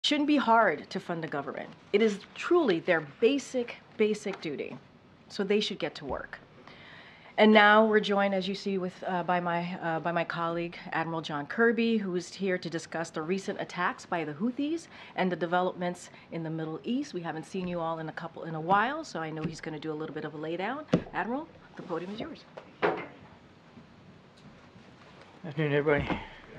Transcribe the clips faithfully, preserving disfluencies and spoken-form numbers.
shouldn't be hard to fund the government. It is truly their basic, basic duty. So they should get to work. And now we're joined, as you see, with uh, by my uh, by my colleague Admiral John Kirby, who is here to discuss the recent attacks by the Houthis and the developments in the Middle East. We haven't seen you all in a couple in a while, so I know he's going to do a little bit of a laydown. Admiral, the podium is yours. Good afternoon, everybody.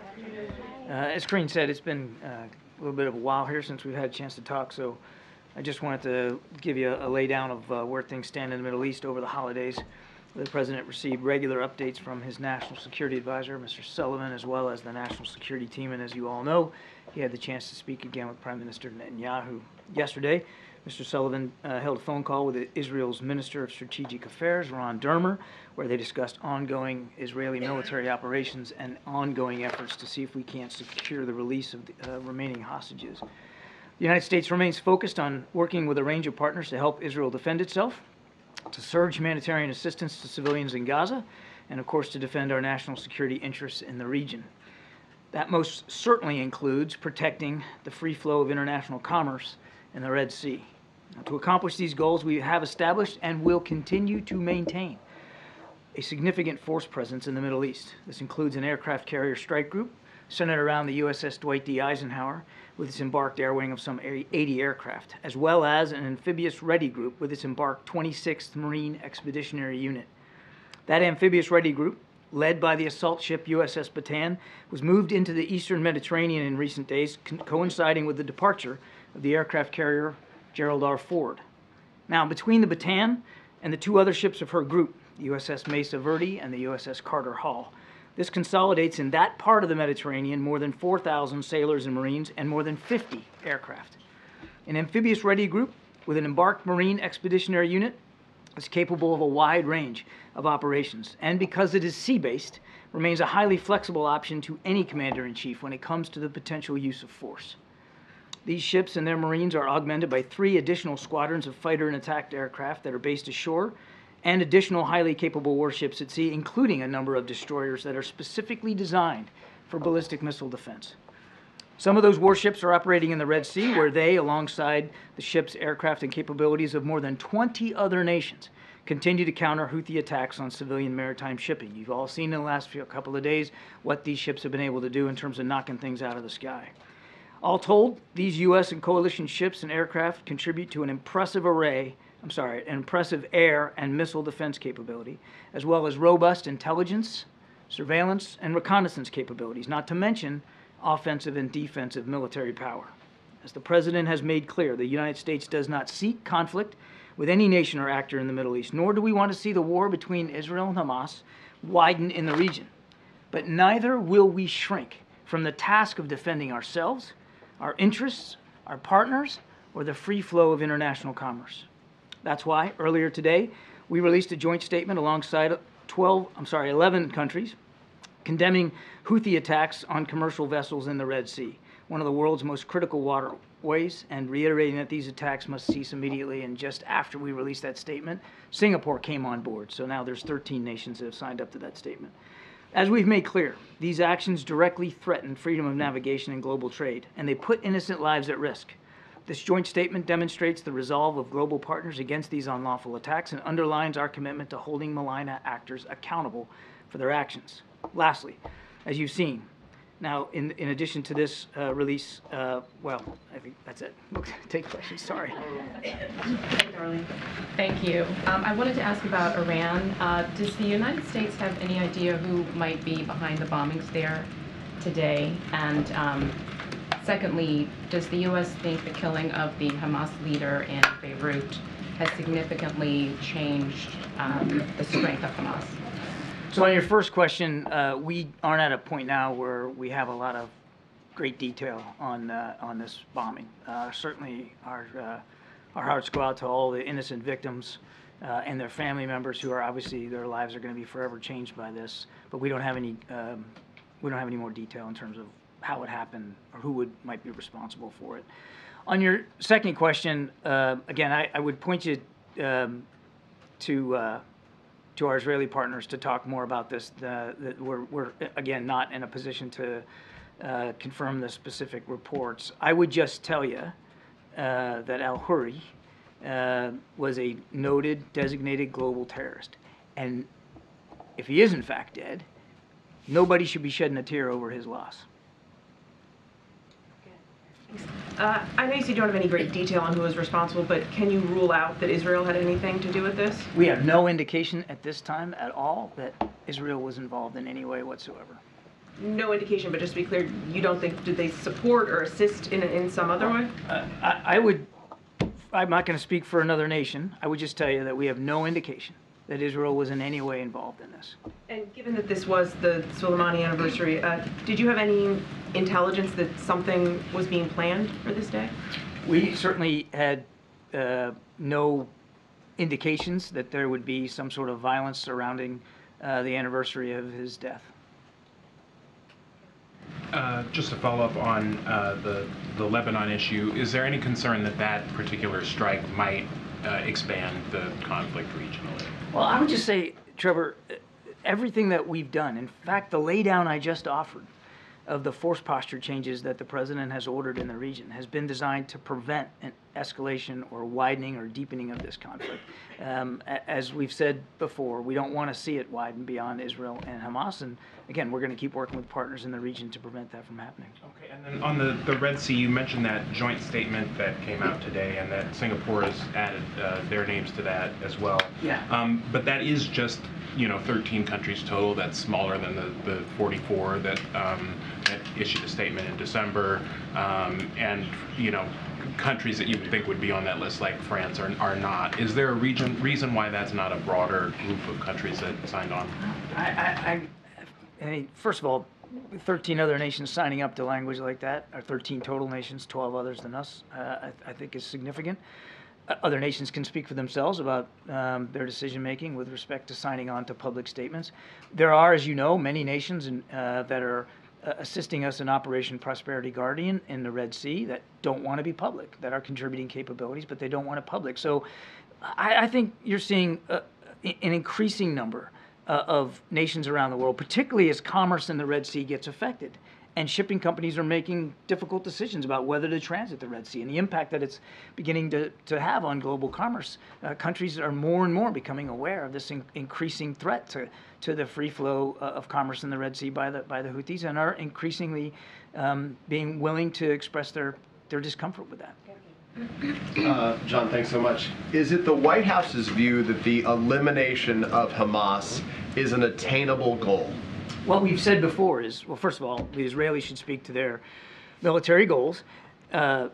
Uh, as Karine said, it's been uh, a little bit of a while here since we've had a chance to talk, so I just wanted to give you a, a laydown of uh, where things stand in the Middle East over the holidays. The President received regular updates from his National Security Advisor, Mister Sullivan, as well as the National Security Team, and as you all know, he had the chance to speak again with Prime Minister Netanyahu yesterday. Mister Sullivan uh, held a phone call with Israel's Minister of Strategic Affairs, Ron Dermer, where they discussed ongoing Israeli military operations and ongoing efforts to see if we can't secure the release of the uh, remaining hostages. The United States remains focused on working with a range of partners to help Israel defend itself, to surge humanitarian assistance to civilians in Gaza, and of course to defend our national security interests in the region. That most certainly includes protecting the free flow of international commerce in the Red Sea. Now, to accomplish these goals, we have established and will continue to maintain a significant force presence in the Middle East. This includes an aircraft carrier strike group centered around the U S S Dwight D. Eisenhower with its embarked air wing of some eighty aircraft, as well as an amphibious ready group with its embarked twenty-sixth Marine Expeditionary Unit. That amphibious ready group, led by the assault ship U S S Bataan, was moved into the eastern Mediterranean in recent days, co coinciding with the departure of the aircraft carrier Gerald R. Ford. Now, between the Bataan and the two other ships of her group, the U S S Mesa Verde and the U S S Carter Hall, this consolidates in that part of the Mediterranean more than four thousand sailors and Marines and more than fifty aircraft. An amphibious ready group with an embarked Marine Expeditionary Unit is capable of a wide range of operations, and because it is sea-based, remains a highly flexible option to any commander-in-chief when it comes to the potential use of force. These ships and their Marines are augmented by three additional squadrons of fighter and attack aircraft that are based ashore, and additional highly capable warships at sea, including a number of destroyers that are specifically designed for ballistic missile defense. Some of those warships are operating in the Red Sea, where they, alongside the ship's aircraft and capabilities of more than twenty other nations, continue to counter Houthi attacks on civilian maritime shipping. You've all seen in the last few, couple of days what these ships have been able to do in terms of knocking things out of the sky. All told, these U S and coalition ships and aircraft contribute to an impressive array I'm sorry, an impressive air and missile defense capability, as well as robust intelligence, surveillance, and reconnaissance capabilities, not to mention offensive and defensive military power. As the President has made clear, the United States does not seek conflict with any nation or actor in the Middle East, nor do we want to see the war between Israel and Hamas widen in the region. But neither will we shrink from the task of defending ourselves, our interests, our partners, or the free flow of international commerce. That's why earlier today we released a joint statement alongside twelve, I'm sorry, eleven countries condemning Houthi attacks on commercial vessels in the Red Sea, one of the world's most critical waterways, and reiterating that these attacks must cease immediately. And just after we released that statement, Singapore came on board. So now there's thirteen nations that have signed up to that statement. As we've made clear, these actions directly threaten freedom of navigation and global trade, and they put innocent lives at risk. This joint statement demonstrates the resolve of global partners against these unlawful attacks and underlines our commitment to holding malign actors accountable for their actions. Lastly, as you've seen, now in, in addition to this uh, release, uh, well, I think that's it. Take questions, sorry. Thank you. Um, I wanted to ask about Iran. Uh, does the United States have any idea who might be behind the bombings there today? And um, secondly, does the U S think the killing of the Hamas leader in Beirut has significantly changed um, the strength of Hamas? So on your first question, uh, we aren't at a point now where we have a lot of great detail on uh, on this bombing. Uh, certainly, our uh, our hearts go out to all the innocent victims uh, and their family members, who are obviously, their lives are going to be forever changed by this. But we don't have any um, we don't have any more detail in terms of how it happened or who would might be responsible for it. On your second question, uh, again, I, I would point you um, to uh, to our Israeli partners to talk more about this. The, the, we're, we're again not in a position to uh, confirm the specific reports. I would just tell you uh, that al-Huri uh, was a noted designated global terrorist. And if he is in fact dead, nobody should be shedding a tear over his loss. Uh, I know you said you don't have any great detail on who was responsible, but can you rule out that Israel had anything to do with this? We have no indication at this time at all that Israel was involved in any way whatsoever. No indication, but just to be clear, you don't think, did they support or assist in, in some other way? Uh, I, I would, I'm not going to speak for another nation. I would just tell you that we have no indication that Israel was in any way involved in this. And given that this was the Soleimani anniversary, uh, did you have any intelligence that something was being planned for this day? We certainly had uh, no indications that there would be some sort of violence surrounding uh, the anniversary of his death. Uh, just to follow up on uh, the, the Lebanon issue, is there any concern that that particular strike might uh, expand the conflict regionally? Well, I would just say, Trevor, everything that we've done, in fact, the laydown I just offered of the force posture changes that the president has ordered in the region has been designed to prevent an escalation or widening or deepening of this conflict. Um, as we've said before, we don't want to see it widen beyond Israel and Hamas. And again, we're going to keep working with partners in the region to prevent that from happening. Okay, and then on the, the Red Sea, you mentioned that joint statement that came out today and that Singapore has added uh, their names to that as well. Yeah. Um, but that is just, you know, thirteen countries total. That's smaller than the, the forty-four that, um, that issued a statement in December. Um, and, you know, countries that you would think would be on that list, like France, are, are not. Is there a region, reason why that's not a broader group of countries that signed on? I, I, I, I mean, first of all, thirteen other nations signing up to language like that, or thirteen total nations, twelve others than us, uh, I, I think is significant. Uh, other nations can speak for themselves about um, their decision-making with respect to signing on to public statements. There are, as you know, many nations in, uh, that are uh, assisting us in Operation Prosperity Guardian in the Red Sea that don't want to be public, that are contributing capabilities, but they don't want it public. So I, I think you're seeing uh, an increasing number uh, of nations around the world, particularly as commerce in the Red Sea gets affected. And shipping companies are making difficult decisions about whether to transit the Red Sea and the impact that it's beginning to, to have on global commerce. Uh, countries are more and more becoming aware of this in, increasing threat to, to the free flow uh, of commerce in the Red Sea by the, by the Houthis, and are increasingly um, being willing to express their, their discomfort with that. Uh, John, thanks so much. Is it the White House's view that the elimination of Hamas is an attainable goal? What we've said before is, well, first of all, the Israelis should speak to their military goals. Uh,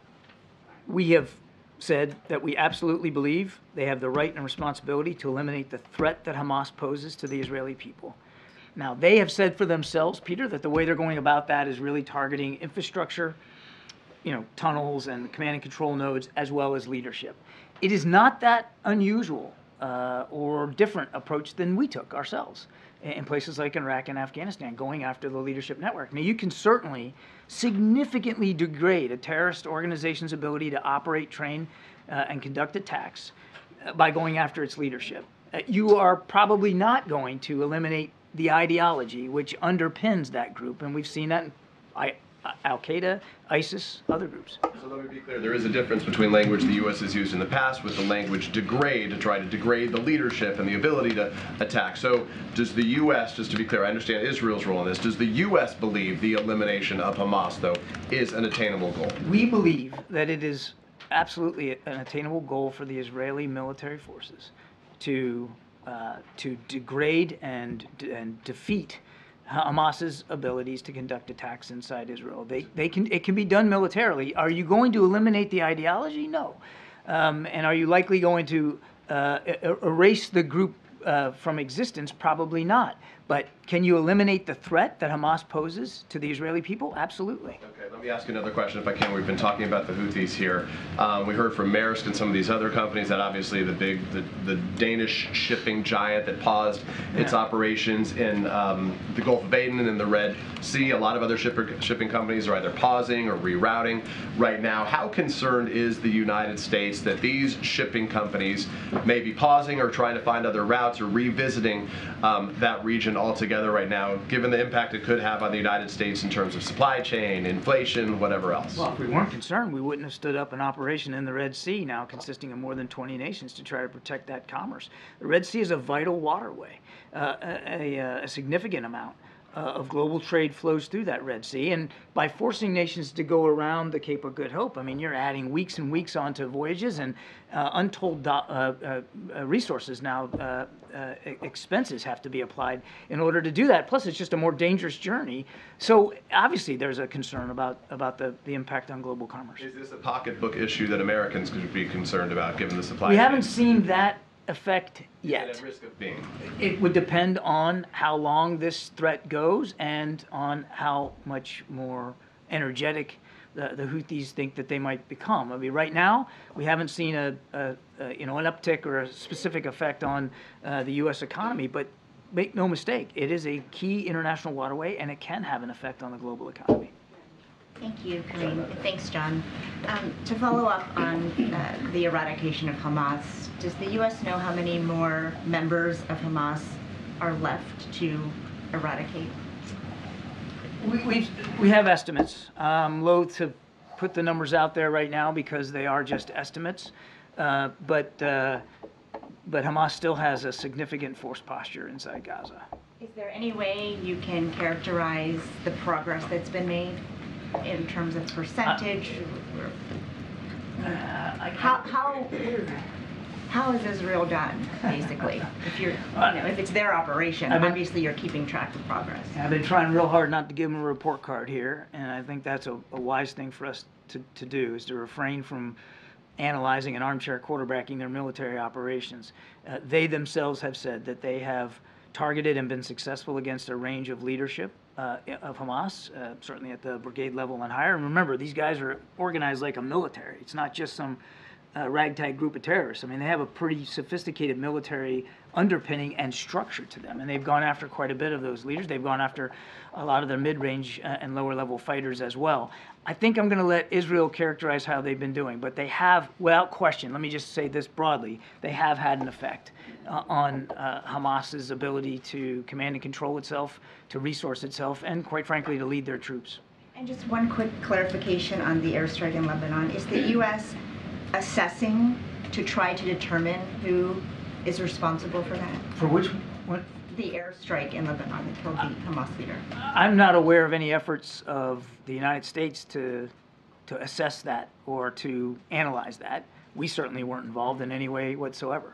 we have said that we absolutely believe they have the right and responsibility to eliminate the threat that Hamas poses to the Israeli people. Now, they have said for themselves, Peter, that the way they're going about that is really targeting infrastructure, you know, tunnels and command and control nodes, as well as leadership. It is not that unusual uh, or different approach than we took ourselves in places like Iraq and Afghanistan, going after the leadership network. Now, you can certainly significantly degrade a terrorist organization's ability to operate, train, uh, and conduct attacks uh, by going after its leadership. Uh, you are probably not going to eliminate the ideology which underpins that group, and we've seen that in I, Al-Qaeda, ISIS, other groups. So let me be clear, there is a difference between language the U S has used in the past with the language degrade, to try to degrade the leadership and the ability to attack. So does the U S, just to be clear, I understand Israel's role in this, does the U S believe the elimination of Hamas, though, is an attainable goal? We believe that it is absolutely an attainable goal for the Israeli military forces to, uh, to degrade and, and defeat Hamas's abilities to conduct attacks inside Israel. They, they can, it can be done militarily. Are you going to eliminate the ideology? No. Um, and are you likely going to uh, er erase the group uh, from existence? Probably not. But can you eliminate the threat that Hamas poses to the Israeli people? Absolutely. Okay, let me ask you another question if I can. We've been talking about the Houthis here. Um, we heard from Maersk and some of these other companies that obviously the big, the, the Danish shipping giant that paused its Yeah. operations in um, the Gulf of Aden and in the Red Sea. A lot of other shipper, shipping companies are either pausing or rerouting right now. How concerned is the United States that these shipping companies may be pausing or trying to find other routes or revisiting um, that region agreement altogether right now, given the impact it could have on the United States in terms of supply chain, inflation, whatever else? Well, if we weren't concerned, we wouldn't have stood up an operation in the Red Sea, now consisting of more than twenty nations, to try to protect that commerce. The Red Sea is a vital waterway. Uh, a, a, a significant amount uh, of global trade flows through that Red Sea, and by forcing nations to go around the Cape of Good Hope, I mean, you're adding weeks and weeks onto voyages, and uh, untold do- uh, uh, resources now, uh, uh, expenses have to be applied in order to do that. Plus, it's just a more dangerous journey. So obviously, there's a concern about about the, the impact on global commerce. Is this a pocketbook issue that Americans could be concerned about, given the supply We chain? haven't seen that effect And yet. at risk of being. It would depend on how long this threat goes and on how much more energetic the, the Houthis think that they might become. I mean, right now, we haven't seen a, a, a you know, an uptick or a specific effect on uh, the U S economy, but make no mistake, it is a key international waterway, and it can have an effect on the global economy. Thank you, Kareem. Thanks, John. Um, to follow up on uh, the eradication of Hamas, does the U S know how many more members of Hamas are left to eradicate? We, we, we have estimates. I'm loath to put the numbers out there right now because they are just estimates. Uh, but, uh, but Hamas still has a significant force posture inside Gaza. Is there any way you can characterize the progress that's been made in terms of percentage? How, how, how is Israel done, basically? If you're, you know, if it's their operation, I've been- obviously you're keeping track of progress. I've been trying real hard not to give them a report card here, and I think that's a, a wise thing for us to, to do, is to refrain from analyzing and armchair quarterbacking their military operations. Uh, they themselves have said that they have targeted and been successful against a range of leadership uh, of Hamas, uh, certainly at the brigade level and higher. And remember, these guys are organized like a military. It's not just some uh, ragtag group of terrorists. I mean, they have a pretty sophisticated military underpinning and structure to them. And they've gone after quite a bit of those leaders. They've gone after a lot of their mid-range uh, and lower-level fighters as well. I think I'm going to let Israel characterize how they've been doing, but they have, without question, let me just say this broadly, they have had an effect uh, on uh, Hamas's ability to command and control itself, to resource itself, and quite frankly, to lead their troops. And just one quick clarification on the airstrike in Lebanon. Is the U S assessing to try to determine who is responsible for that? For which what? The airstrike in Lebanon that killed the Hamas leader. I'm not aware of any efforts of the United States to to assess that or to analyze that. We certainly weren't involved in any way whatsoever.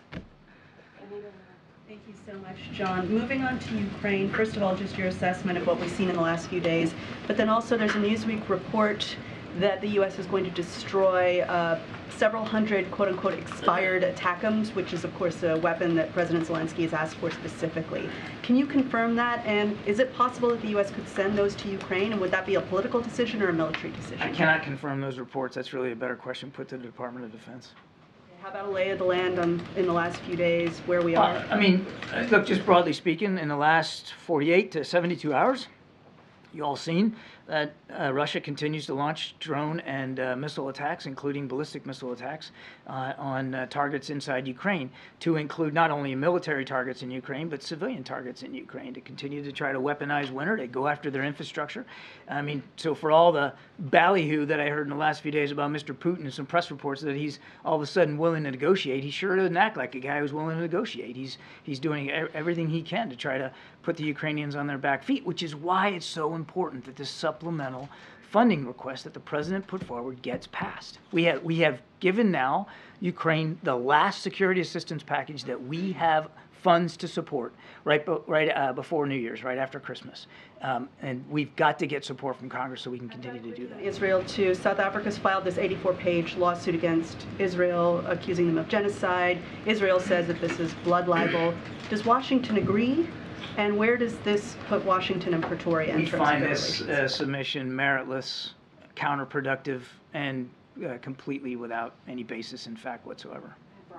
Thank you so much, John. Moving on to Ukraine, first of all, just your assessment of what we've seen in the last few days, but then also there's a Newsweek report that the U S is going to destroy uh, several hundred quote-unquote expired ATACMS, which is of course a weapon that President Zelensky has asked for specifically. Can you confirm that, and is it possible that the U S could send those to Ukraine, and would that be a political decision or a military decision? I cannot confirm those reports. That's really a better question put to the Department of Defense. How about a lay of the land on, in the last few days, where we are? Uh, I mean, uh, look, just broadly speaking, in the last forty-eight to seventy-two hours, you all seen that uh, Russia continues to launch drone and uh, missile attacks, including ballistic missile attacks, uh, on uh, targets inside Ukraine, to include not only military targets in Ukraine, but civilian targets in Ukraine, to continue to try to weaponize winter, to go after their infrastructure. I mean, so for all the ballyhoo that I heard in the last few days about Mister Putin and some press reports that he's all of a sudden willing to negotiate, he sure doesn't act like a guy who's willing to negotiate. He's, he's doing e- everything he can to try to put the Ukrainians on their back feet, which is why it's so important that this supplemental funding request that the president put forward gets passed. We have we have given now Ukraine the last security assistance package that we have funds to support right be, right uh, before New Year's, right after Christmas, um, and we've got to get support from Congress so we can continue to do that. Israel too. South Africa's filed this eighty-four page lawsuit against Israel, accusing them of genocide. Israel says that this is blood libel. Does Washington agree? And where does this put Washington and Pretoria in We terms find of their this relations? uh, submission meritless, counterproductive, and uh, completely without any basis in fact whatsoever.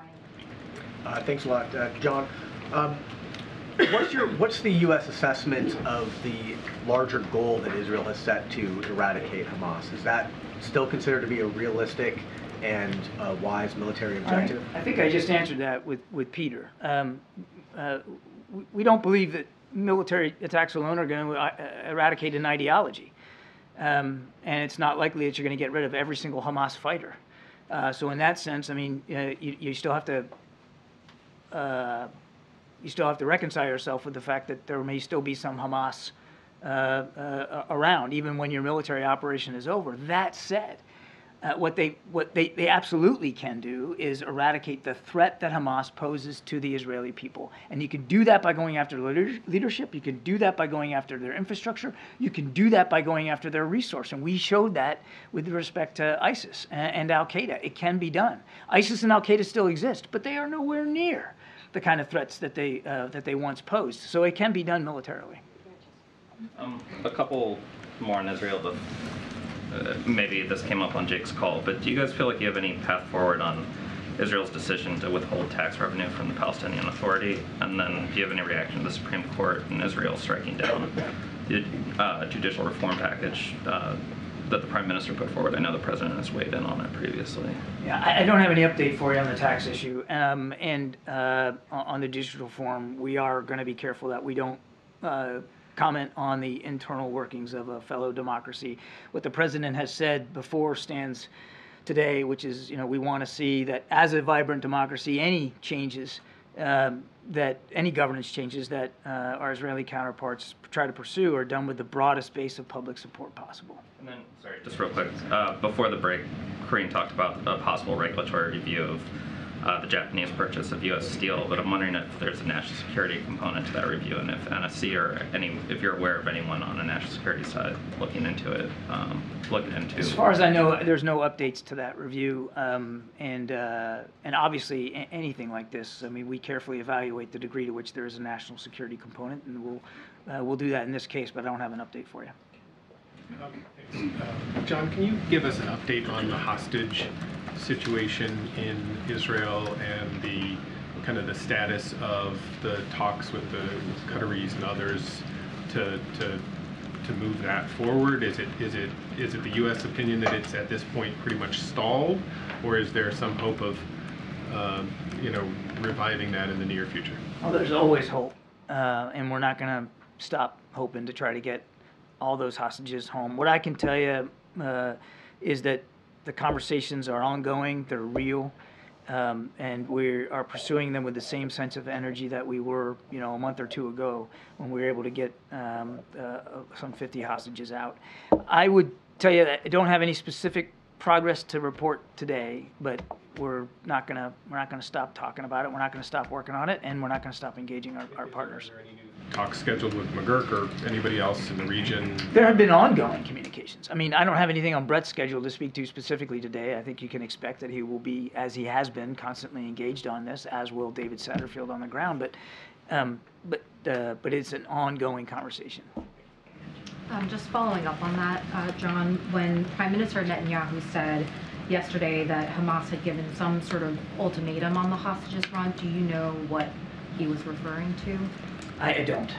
Uh, thanks a lot, uh, John. Um, what's your what's the U S assessment of the larger goal that Israel has set to eradicate Hamas? Is that still considered to be a realistic and uh, wise military objective? I think I just answered that with, with Peter. Um, uh, we- we don't believe that military attacks alone are going to uh, eradicate an ideology. Um, and it's not likely that you're going to get rid of every single Hamas fighter. Uh, so in that sense, I mean, uh, you, you still have to uh, you still have to reconcile yourself with the fact that there may still be some Hamas uh, uh, around, even when your military operation is over. That said, uh, what they what they, they absolutely can do is eradicate the threat that Hamas poses to the Israeli people. And you can do that by going after leader- leadership. You can do that by going after their infrastructure. You can do that by going after their resource. And we showed that with respect to ISIS and, and Al-Qaeda. It can be done. ISIS and Al-Qaeda still exist, but they are nowhere near the kind of threats that they uh, that they once posed. So it can be done militarily. Um, a couple more on Israel. But uh, maybe this came up on Jake's call, but do you guys feel like you have any path forward on Israel's decision to withhold tax revenue from the Palestinian Authority? And then do you have any reaction to the Supreme Court in Israel striking down the uh, judicial reform package uh, that the Prime Minister put forward? I know the President has weighed in on it previously. Yeah, I, I don't have any update for you on the tax issue. Um, and uh, on the digital reform, we are going to be careful that we don't uh, comment on the internal workings of a fellow democracy. What the President has said before stands today, which is, you know, we want to see that as a vibrant democracy, any changes, um, that any governance changes that uh, our Israeli counterparts try to pursue are done with the broadest base of public support possible. And then, sorry, just real quick, uh, before the break, Corinne talked about a possible regulatory review of uh, the Japanese purchase of U S steel, but I'm wondering if there's a national security component to that review, and if N S C or any, if you're aware of anyone on the national security side looking into it, um, looking into. As far as I know, there's no updates to that review, um, and uh, and obviously a- anything like this, I mean, we carefully evaluate the degree to which there is a national security component, and we'll uh, we'll do that in this case, but I don't have an update for you. Um, uh, John, can you give us an update on the hostage situation in Israel and the kind of the status of the talks with the Qataris and others to to to move that forward? Is it is it is it the U S opinion that it's at this point pretty much stalled, or is there some hope of uh, you know reviving that in the near future? Well, there's always hope, uh, and we're not going to stop hoping to try to get all those hostages home. What I can tell you uh, is that the conversations are ongoing, they're real, um, and we are pursuing them with the same sense of energy that we were, you know, a month or two ago when we were able to get um, uh, some fifty hostages out. I would tell you that I don't have any specific progress to report today, but we're not gonna we're not gonna stop talking about it. We're not gonna stop working on it, and we're not gonna stop engaging our, our partners. Talks scheduled with McGurk or anybody else in the region? There have been ongoing communications. I mean, I don't have anything on Brett's schedule to speak to specifically today. I think you can expect that he will be, as he has been, constantly engaged on this, as will David Satterfield on the ground. But, um, but, uh, but it's an ongoing conversation. Um, just following up on that, uh, John, when Prime Minister Netanyahu said yesterday that Hamas had given some sort of ultimatum on the hostages front, do you know what he was referring to? I, I don't.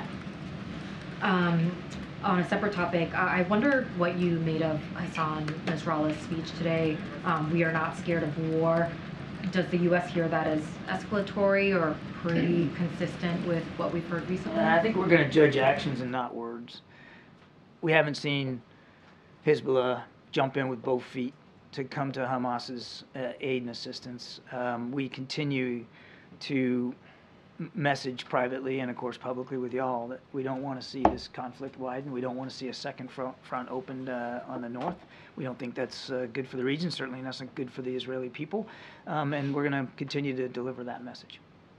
Um, on a separate topic, I I wonder what you made of Hassan Nasrallah's speech today. Um, we are not scared of war. Does the U S hear that as escalatory or pretty consistent with what we've heard recently? I think we're going to judge actions and not words. We haven't seen Hezbollah jump in with both feet to come to Hamas's uh, aid and assistance. Um, we continue to message privately and of course publicly with y'all that we don't want to see this conflict widen. We don't want to see a second front, front opened uh, on the north. We don't think that's uh, good for the region, certainly not good for the Israeli people, um, and we're going to continue to deliver that message.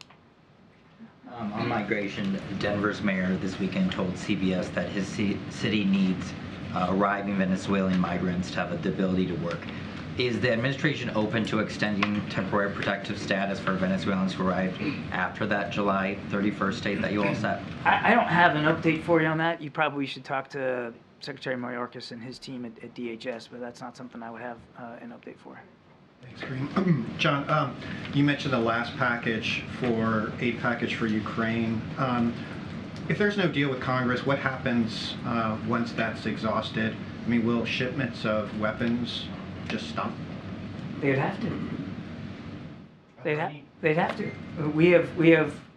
Um, on migration, Denver's mayor this weekend told C B S that his c- city needs uh, arriving Venezuelan migrants to have the ability to work. Is the administration open to extending temporary protective status for Venezuelans who arrived after that July thirty-first date that you all set? I, I don't have an update for you on that. You probably should talk to Secretary Mayorkas and his team at, at D H S, but that's not something I would have uh, an update for. Thanks, Kareem. John, um, you mentioned the last package for aid package for Ukraine. Um, if there's no deal with Congress, what happens uh, once that's exhausted? I mean, will shipments of weapons just stop? They'd have to. They'd, ha- they'd have to. We have we have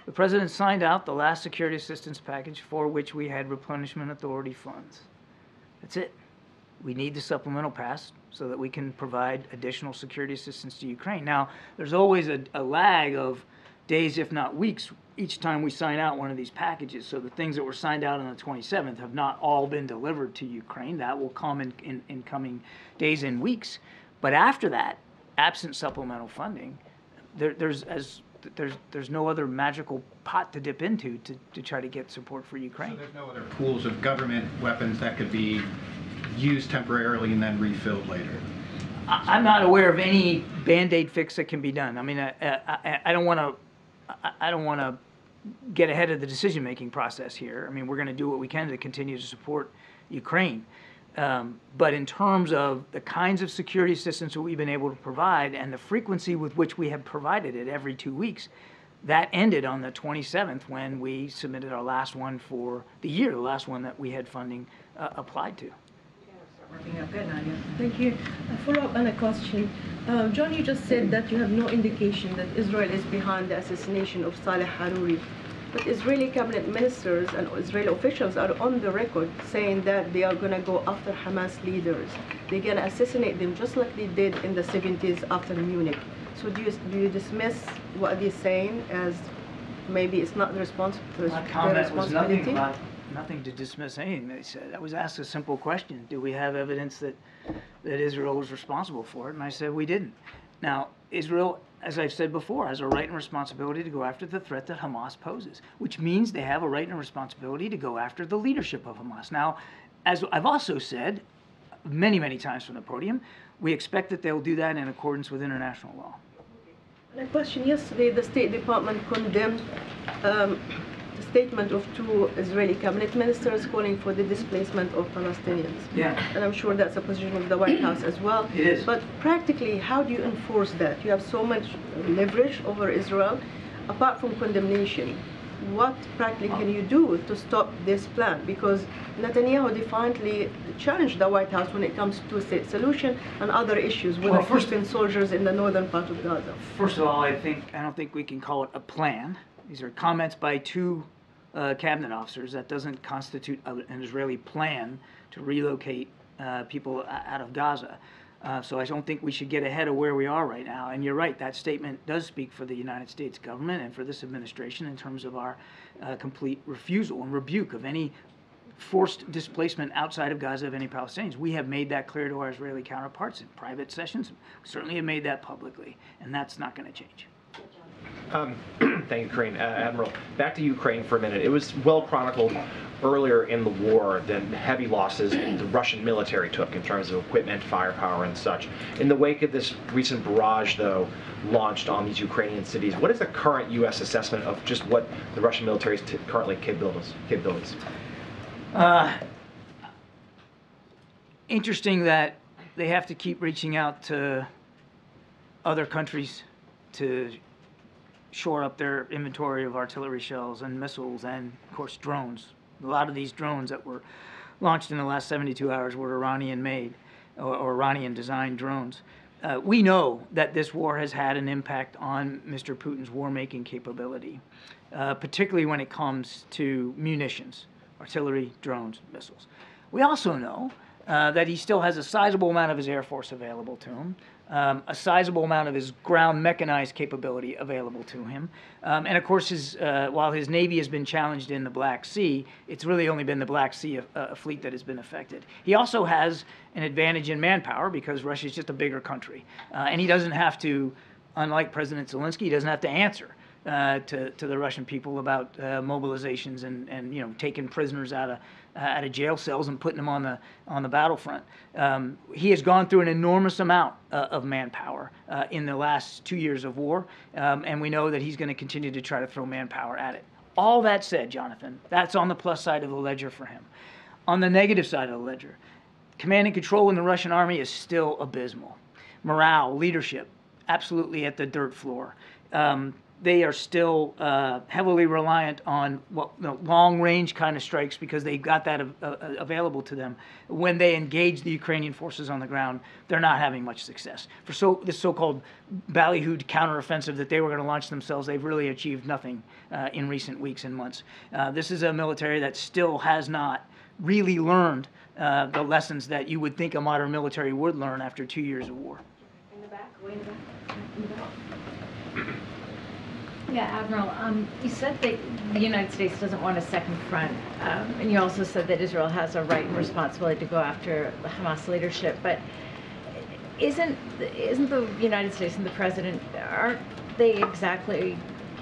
The President signed out the last security assistance package for which we had replenishment authority funds. That's it. We need the supplemental passed so that we can provide additional security assistance to Ukraine. Now, there's always a, a lag of days, if not weeks, each time we sign out one of these packages. So the things that were signed out on the twenty-seventh have not all been delivered to Ukraine. That will come in, in, in coming days and weeks. But after that, absent supplemental funding, there, there's as there's there's no other magical pot to dip into to, to try to get support for Ukraine. So there's no other pools of government weapons that could be used temporarily and then refilled later? I, I'm not aware of any Band-Aid fix that can be done. I mean, I, I, I don't want to I, I don't want to get ahead of the decision-making process here. I mean, we're going to do what we can to continue to support Ukraine. Um, but in terms of the kinds of security assistance that we've been able to provide and the frequency with which we have provided it every two weeks, that ended on the twenty-seventh when we submitted our last one for the year, the last one that we had funding uh, applied to. Wrapping up. Good, Nadia. Thank you. A follow-up on a question. Um, John, you just said that you have no indication that Israel is behind the assassination of Saleh Haruri. But Israeli cabinet ministers and Israeli officials are on the record saying that they are going to go after Hamas leaders. They're going to assassinate them just like they did in the seventies after Munich. So do you, do you dismiss what they're saying as maybe it's not the respons My comment was nothing about nothing to dismiss anything they said. I was asked a simple question: do we have evidence that that Israel was responsible for it? And I said we didn't. Now, Israel, as I've said before, has a right and responsibility to go after the threat that Hamas poses, which means they have a right and responsibility to go after the leadership of Hamas. Now, as I've also said many, many times from the podium, we expect that they'll do that in accordance with international law. A question. Yesterday, the State Department condemned um, the statement of two Israeli cabinet ministers calling for the displacement of Palestinians. Yeah. And I'm sure that's a position of the White House as well. It is. But practically, how do you enforce that? You have so much leverage over Israel. Apart from condemnation, what practically can you do to stop this plan? Because Netanyahu defiantly challenged the White House when it comes to a state solution and other issues with Well, the first- keeping soldiers in the northern part of Gaza. First of all, I think I don't think we can call it a plan. These are comments by two uh, cabinet officers. That doesn't constitute a, an Israeli plan to relocate uh, people out of Gaza. Uh, so I don't think we should get ahead of where we are right now. And you're right, that statement does speak for the United States government and for this administration in terms of our uh, complete refusal and rebuke of any forced displacement outside of Gaza of any Palestinians. We have made that clear to our Israeli counterparts in private sessions. We certainly have made that publicly, and that's not going to change. Um, thank you, Corinne. Uh, Admiral, back to Ukraine for a minute. It was well chronicled earlier in the war the heavy losses the Russian military took in terms of equipment, firepower, and such. In the wake of this recent barrage, though, launched on these Ukrainian cities, what is the current U S assessment of just what the Russian military is currently capabilities? capabilities? Uh, interesting that they have to keep reaching out to other countries to shore up their inventory of artillery shells and missiles and, of course, drones. A lot of these drones that were launched in the last seventy-two hours were Iranian-made or, or Iranian-designed drones. Uh, we know that this war has had an impact on Mister Putin's war-making capability, uh, particularly when it comes to munitions, artillery, drones, missiles. We also know uh, that he still has a sizable amount of his Air Force available to him, um, a sizable amount of his ground mechanized capability available to him. Um, and of course, his, uh, while his Navy has been challenged in the Black Sea, it's really only been the Black Sea uh, a fleet that has been affected. He also has an advantage in manpower because Russia is just a bigger country. Uh, and he doesn't have to, unlike President Zelensky, he doesn't have to answer uh, to, to the Russian people about uh, mobilizations and, and, you know, taking prisoners out of Uh, out of jail cells and putting them on the on the battlefront. Um, he has gone through an enormous amount uh, of manpower uh, in the last two years of war, um, and we know that he's going to continue to try to throw manpower at it. All that said, Jonathan, that's on the plus side of the ledger for him. On the negative side of the ledger, command and control in the Russian army is still abysmal. Morale, leadership, absolutely at the dirt floor. Um, they are still uh, heavily reliant on what, you know, long-range kind of strikes because they got that av- uh, available to them. When they engage the Ukrainian forces on the ground, they're not having much success. For so this so-called ballyhooed counteroffensive that they were going to launch themselves, they've really achieved nothing uh, in recent weeks and months. Uh, this is a military that still has not really learned uh, the lessons that you would think a modern military would learn after two years of war. In the back, way in the back. In the back. Yeah, Admiral, um, you said that the United States doesn't want a second front, um, and you also said that Israel has a right and responsibility to go after Hamas leadership. But isn't isn't the United States and the president, aren't they exactly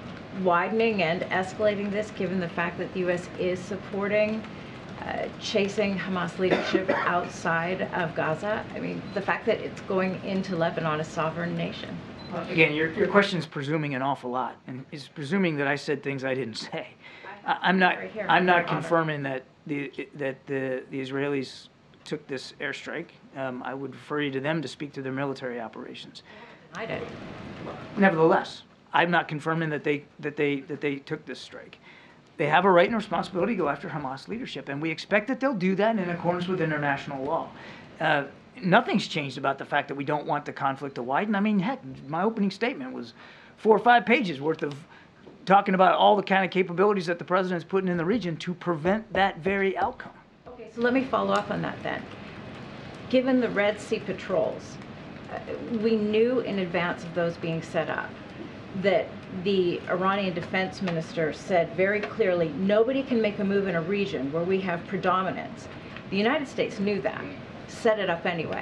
widening and escalating this, given the fact that the U S is supporting uh, chasing Hamas leadership outside of Gaza? I mean, the fact that it's going into Lebanon, a sovereign nation. Again, your, your question is presuming an awful lot, and is presuming that I said things I didn't say. I, I'm not. Right here. I'm not Honor. confirming that the that the the Israelis took this airstrike. Um, I would refer you to them to speak to their military operations. I did. Nevertheless, I'm not confirming that they that they that they took this strike. They have a right and responsibility to go after Hamas leadership, and we expect that they'll do that in accordance with international law. Uh, Nothing's changed about the fact that we don't want the conflict to widen. I mean, heck, my opening statement was four or five pages worth of talking about all the kind of capabilities that the president's putting in the region to prevent that very outcome. Okay, so let me follow up on that then. Given the Red Sea patrols, uh, we knew in advance of those being set up that the Iranian defense minister said very clearly, nobody can make a move in a region where we have predominance. The United States knew that, set it up anyway.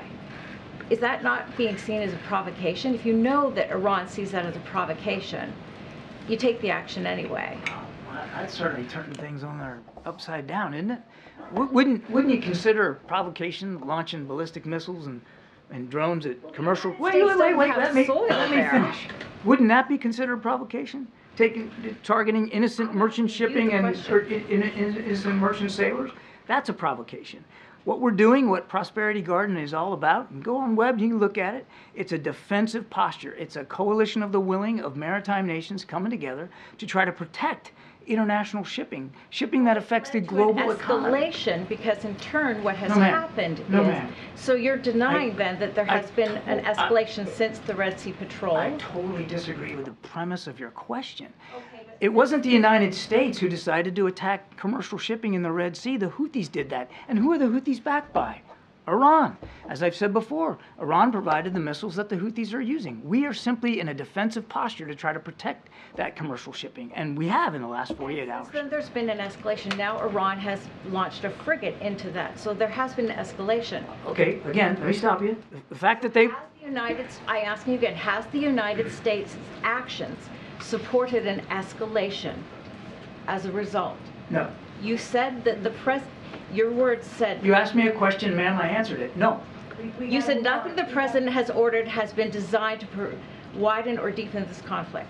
Is that not being seen as a provocation? If you know that Iran sees that as a provocation, you take the action anyway. Well, that's certainly turning things on their upside down, isn't it? W- Wouldn't wouldn't you consider provocation launching ballistic missiles and, and drones at commercial? Wait, States wait, wait, don't wait. have Let me, soil let me there. finish. Wouldn't that be considered provocation? Taking, targeting innocent merchant shipping and or, in, in, in, innocent merchant sailors? That's a provocation. What we're doing, what Prosperity Garden is all about, and go on web, you can look at it, it's a defensive posture. It's a coalition of the willing of maritime nations coming together to try to protect international shipping, shipping that affects the global economy. Escalation, because in turn what has No, ma'am. happened No, is, ma'am. so you're denying I- then that there I has been an to- I- escalation since the Red Sea Patrol? I totally disagree with the premise of your question. It wasn't the United States who decided to attack commercial shipping in the Red Sea. The Houthis did that. And who are the Houthis backed by? Iran. As I've said before, Iran provided the missiles that the Houthis are using. We are simply in a defensive posture to try to protect that commercial shipping, and we have in the last forty-eight hours. Then there's been an escalation. Now Iran has launched a frigate into that. So there has been an escalation. Okay, again, let me stop you. The fact that they... Has the United, I ask you again, has the United States' actions supported an escalation as a result? No. You said that the press, your words said... You asked me a question, ma'am, I answered it. No. You said nothing the president has ordered has been designed to per- widen or deepen this conflict.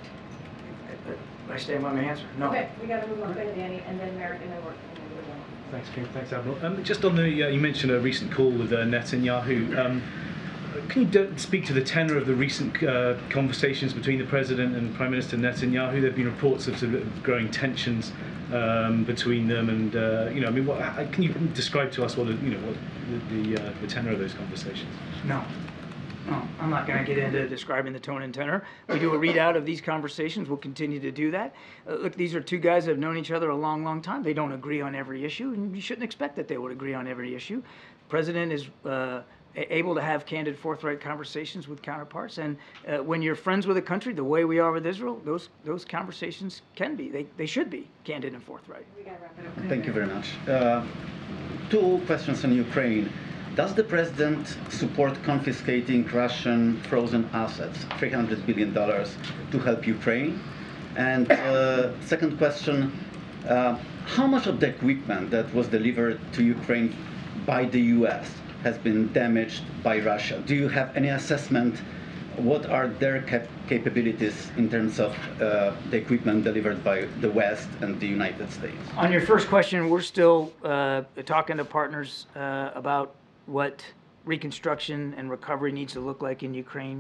I stand by my answer. No. Okay, we got to move on to Danny, and then Merrick, and then we're... Thanks, King. Thanks, Admiral. Um, just on the, uh, you mentioned a recent call with uh, Netanyahu. Um, can you d- speak to the tenor of the recent uh, conversations between the President and Prime Minister Netanyahu? There have been reports of, sort of growing tensions um, between them, and uh, you know, I mean, what, how, can you describe to us what, you know, what the the, uh, the tenor of those conversations? No. No, I'm not going to get into describing the tone and tenor. We do a readout of these conversations. We'll continue to do that. Uh, look, these are two guys that have known each other a long, long time. They don't agree on every issue, and you shouldn't expect that they would agree on every issue. The president is uh, able to have candid, forthright conversations with counterparts, and uh, when you're friends with a country, the way we are with Israel, those those conversations can be, they, they should be candid and forthright. Thank you very much. Uh, two questions on Ukraine. Does the president support confiscating Russian frozen assets, three hundred billion dollars, to help Ukraine? And uh, second question, uh, how much of the equipment that was delivered to Ukraine by the U S has been damaged by Russia? Do you have any assessment? What are their cap- capabilities in terms of uh, the equipment delivered by the West and the United States? On your first question, we're still uh, talking to partners uh, about what reconstruction and recovery needs to look like in Ukraine.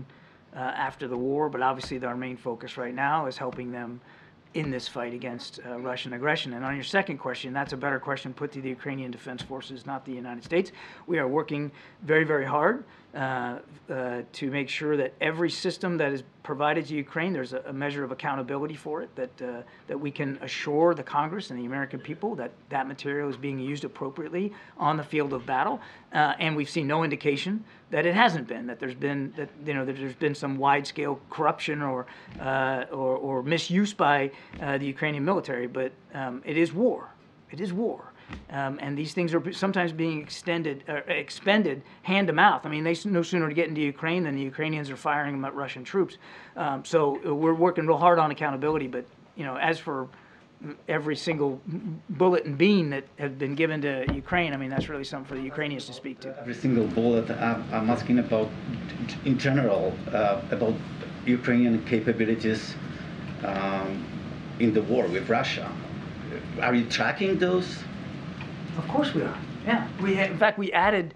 uh, after the war, but obviously our main focus right now is helping them in this fight against uh, Russian aggression. And on your second question, that's a better question put to the Ukrainian Defense Forces, not the United States. We are working very, very hard uh, uh, to make sure that every system that is provided to Ukraine, there's a, a measure of accountability for it, that, uh, that we can assure the Congress and the American people that that material is being used appropriately on the field of battle. Uh, and we've seen no indication that it hasn't been, that there's been, that, you know, that there's been some wide-scale corruption or, uh, or, or misuse by uh, the Ukrainian military. But um, it is war. It is war. Um, and these things are sometimes being extended, uh, expended hand to mouth. I mean, they no sooner get into Ukraine than the Ukrainians are firing them at Russian troops. Um, so uh, we're working real hard on accountability. But, you know, as for every single bullet and bean that have been given to Ukraine, I mean, that's really something for the Ukrainians to speak to. Every single bullet, I'm, I'm asking about, in general, uh, about Ukrainian capabilities um, in the war with Russia. Are you tracking those? Of course we are. Yeah. We had, in fact, we added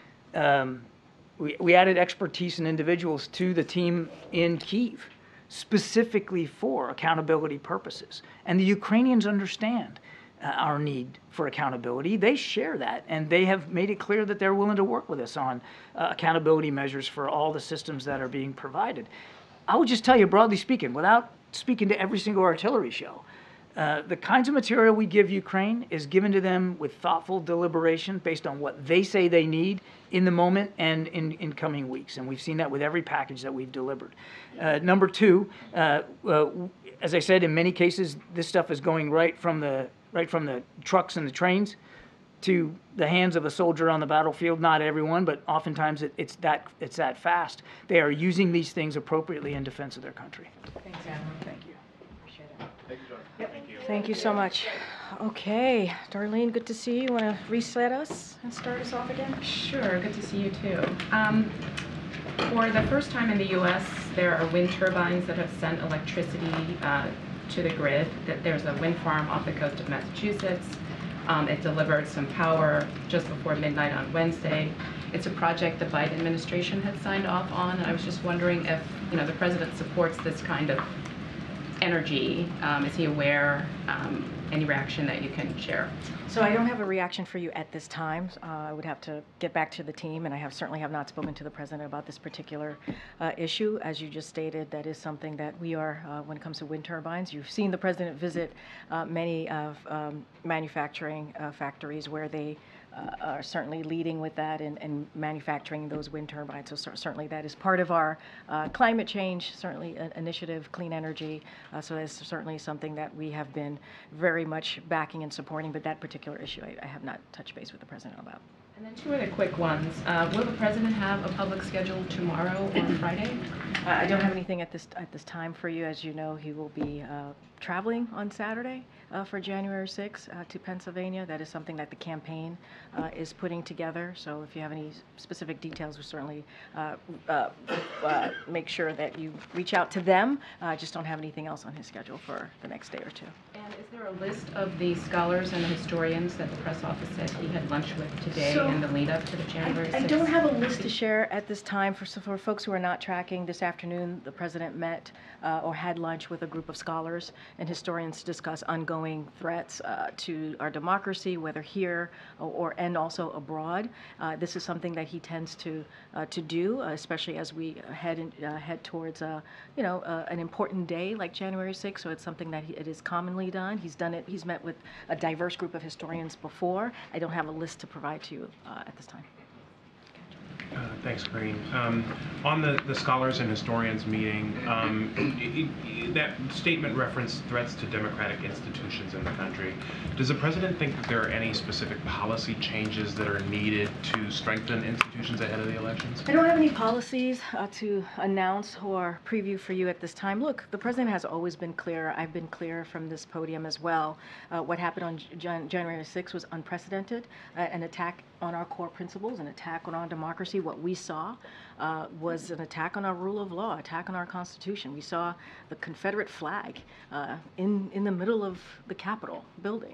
um, we, we added expertise and individuals to the team in Kyiv, specifically for accountability purposes. And the Ukrainians understand uh, our need for accountability. They share that, and they have made it clear that they're willing to work with us on uh, accountability measures for all the systems that are being provided. I would just tell you, broadly speaking, without speaking to every single artillery show, Uh, the kinds of material we give Ukraine is given to them with thoughtful deliberation based on what they say they need in the moment and in, in coming weeks. And we've seen that with every package that we've delivered. Uh, number two, uh, uh, as I said, in many cases, this stuff is going right from the right from the trucks and the trains to the hands of a soldier on the battlefield. Not everyone, but oftentimes it, it's that it's that fast. They are using these things appropriately in defense of their country. Thanks, Admiral. Thank you. Appreciate it. Thank you, John. Yep. Thank you. Thank you so much. Okay, Darlene, good to see you. Want to reset us and start us off again? Sure, good to see you too. Um, for the first time in the U S, there are wind turbines that have sent electricity uh, to the grid. That there's a wind farm off the coast of Massachusetts. Um, it delivered some power just before midnight on Wednesday. It's a project the Biden administration had signed off on, and I was just wondering if, you know, the president supports this kind of energy. Um, is he aware? Um, any reaction that you can share? So I don't have a reaction for you at this time. Uh, I would have to get back to the team, and I have certainly have not spoken to the president about this particular uh, issue. As you just stated, that is something that we are, uh, when it comes to wind turbines. You've seen the president visit uh, many of um, manufacturing uh, factories where they uh, are certainly leading with that and, and manufacturing those wind turbines. So cer certainly that is part of our uh, climate change, certainly an initiative, clean energy. Uh, so that's certainly something that we have been very much backing and supporting, but that particular issue I, I have not touched base with the president about. And then two other quick ones. Uh, will the president have a public schedule tomorrow or Friday? Uh, I don't have anything at this at this time for you. As you know, he will be uh, traveling on Saturday uh, for January sixth uh, to Pennsylvania. That is something that the campaign uh, is putting together. So if you have any specific details, we certainly uh, uh, uh, make sure that you reach out to them. I uh, just don't have anything else on his schedule for the next day or two. And is there a list of the scholars and the historians that the press office said he had lunch with today So, in the lead up to the January I, sixth? I don't have a list to share at this time. For, so for folks who are not tracking, this afternoon the president met uh, or had lunch with a group of scholars and historians to discuss ongoing threats uh, to our democracy, whether here or, or and also abroad. Uh, this is something that he tends to uh, to do, uh, especially as we head in, uh, head towards uh, you know uh, an important day like January sixth. So it's something that he, it is commonly done. He's done it. He's met with a diverse group of historians before. I don't have a list to provide to you uh, at this time. Uh, thanks, Corinne. Um, on the, the scholars and historians meeting, um, it, it, that statement referenced threats to democratic institutions in the country. Does the president think that there are any specific policy changes that are needed to strengthen institutions ahead of the elections? I don't have any policies uh, to announce or preview for you at this time. Look, the president has always been clear. I've been clear from this podium as well. Uh, what happened on Jan January sixth was unprecedented, uh, an attack on our core principles, an attack on our democracy. What we saw uh, was an attack on our rule of law, attack on our Constitution. We saw the Confederate flag uh, in, in the middle of the Capitol building.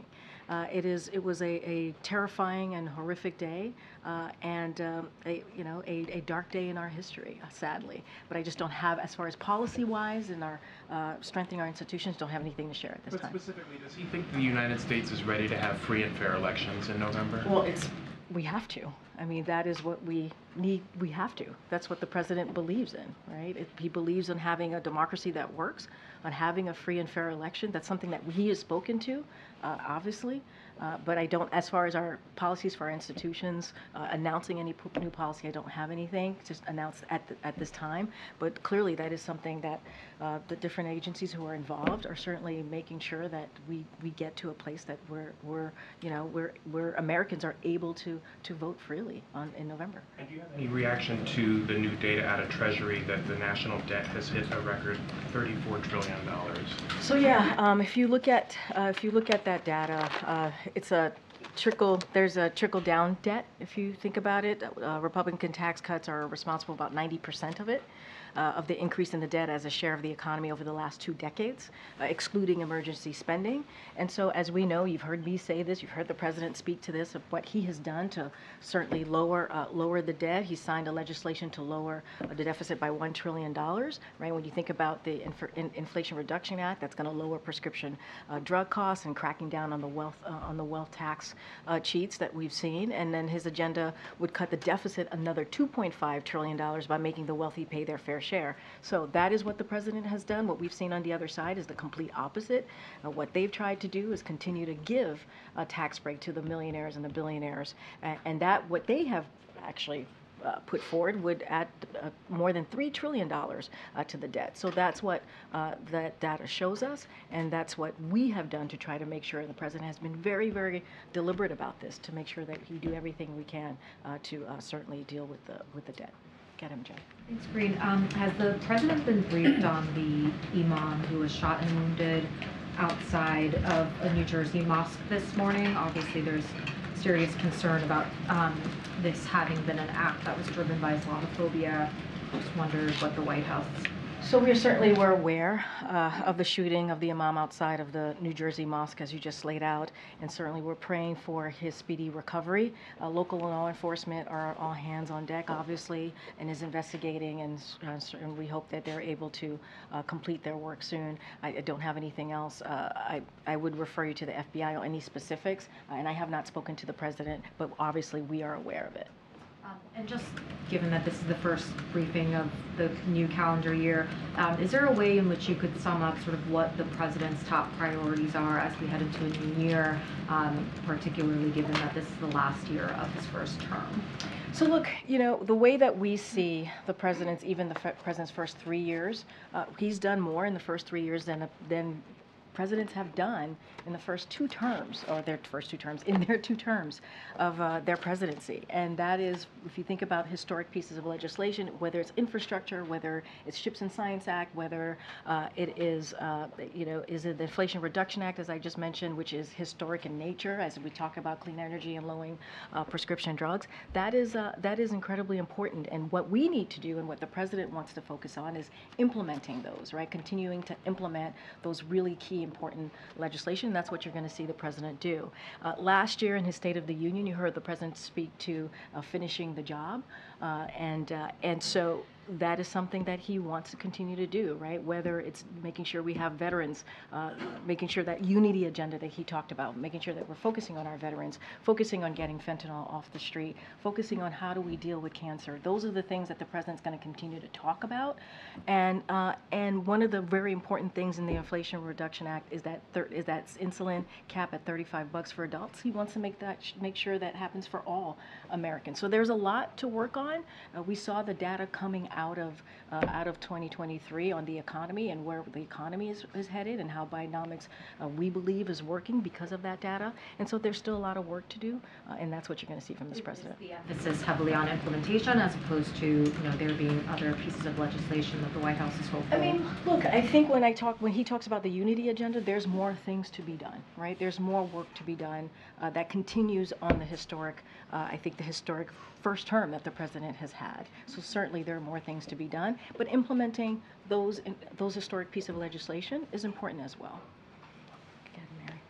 Uh, it is. It was a, a terrifying and horrific day, uh, and um, a you know a, a dark day in our history, uh, sadly. But I just don't have, as far as policy-wise and our uh, strengthening our institutions, don't have anything to share at this But time. specifically, does he think the United States is ready to have free and fair elections in November? Well, it's we have to. I mean, that is what we need. We have to. That's what the president believes in, right? It, he believes in having a democracy that works, on having a free and fair election. That's something that he has spoken to, uh, obviously. Uh, but I don't, as far as our policies for our institutions, uh, announcing any p- new policy, I don't have anything just announced at the, at this time. But clearly, that is something that uh, the different agencies who are involved are certainly making sure that we, we get to a place that we're, we're you know, we're, we're Americans are able to to vote freely on in November. And do you have any reaction to the new data out of Treasury that the national debt has hit a record thirty-four trillion dollars? So yeah, um, if you look at uh, if you look at that data, uh, it's a trickle. There's a trickle down debt. If you think about it, uh, Republican tax cuts are responsible about ninety percent of it. Uh, of the increase in the debt as a share of the economy over the last two decades, uh, excluding emergency spending. And so, as we know, you've heard me say this, you've heard the president speak to this, of what he has done to certainly lower uh, lower the debt. He signed a legislation to lower uh, the deficit by one trillion dollars, right? When you think about the Inf- in- Inflation Reduction Act, that's going to lower prescription uh, drug costs and cracking down on the wealth uh, on the wealth tax uh, cheats that we've seen. And then his agenda would cut the deficit another two point five trillion dollars by making the wealthy pay their fair share. So that is what the president has done. What we've seen on the other side is the complete opposite. Uh, what they've tried to do is continue to give a tax break to the millionaires and the billionaires. Uh, and that, what they have actually uh, put forward, would add uh, more than three trillion dollars uh, to the debt. So that's what uh, that data shows us, and that's what we have done to try to make sure, and the president has been very, very deliberate about this, to make sure that we do everything we can uh, to uh, certainly deal with the, with the debt. Get him, Jay. Thanks, Green. Um, has the president been briefed on the imam who was shot and wounded outside of a New Jersey mosque this morning? Obviously, there's serious concern about um, this having been an act that was driven by Islamophobia. Just wondered what the White House. So we certainly were aware uh, of the shooting of the imam outside of the New Jersey mosque, as you just laid out, and certainly we're praying for his speedy recovery. Uh, local law enforcement are all hands on deck, obviously, and is investigating, and, uh, and we hope that they're able to uh, complete their work soon. I, I don't have anything else. Uh, I, I would refer you to the F B I on any specifics, uh, and I have not spoken to the president, but obviously we are aware of it. Um, and just given that this is the first briefing of the new calendar year, um, is there a way in which you could sum up sort of what the president's top priorities are as we head into a new year, um, particularly given that this is the last year of his first term? So look, you know, the way that we see the president's, even the f- president's first three years, uh, he's done more in the first three years than than presidents have done in the first two terms, or their first two terms, in their two terms of uh, their presidency. And that is, if you think about historic pieces of legislation, whether it's infrastructure, whether it's Ships and Science Act, whether uh, it is, uh, you know, is it the Inflation Reduction Act, as I just mentioned, which is historic in nature, as we talk about clean energy and lowering uh, prescription drugs, that is, uh, that is incredibly important. And what we need to do, and what the president wants to focus on, is implementing those, right? Continuing to implement those really key important legislation. That's what you're going to see the president do. Uh, last year in his State of the Union, you heard the president speak to uh, finishing the job, uh, and uh, and so that is something that he wants to continue to do, right? Whether it's making sure we have veterans, uh, making sure that unity agenda that he talked about, making sure that we're focusing on our veterans, focusing on getting fentanyl off the street, focusing on how do we deal with cancer. Those are the things that the president's going to continue to talk about. And uh, and one of the very important things in the Inflation Reduction Act is that thir- is that insulin cap at thirty-five bucks for adults. He wants to make that sh- make sure that happens for all Americans. So there's a lot to work on. Uh, we saw the data coming out of uh, out of twenty twenty-three on the economy and where the economy is, is headed, and how Bidenomics uh, we believe is working because of that data. And so there's still a lot of work to do, uh, and that's what you're going to see from this president. The emphasis heavily on implementation as opposed to, you know, there being other pieces of legislation that the White House is hopeful. I mean, look, I think when I talk, when he talks about the unity agenda, there's more things to be done, right? There's more work to be done uh, that continues on the historic, uh, I think the historic first term that the president has had. So certainly there are more things to be done, but implementing those those historic pieces of legislation is important as well. Go ahead, Mary.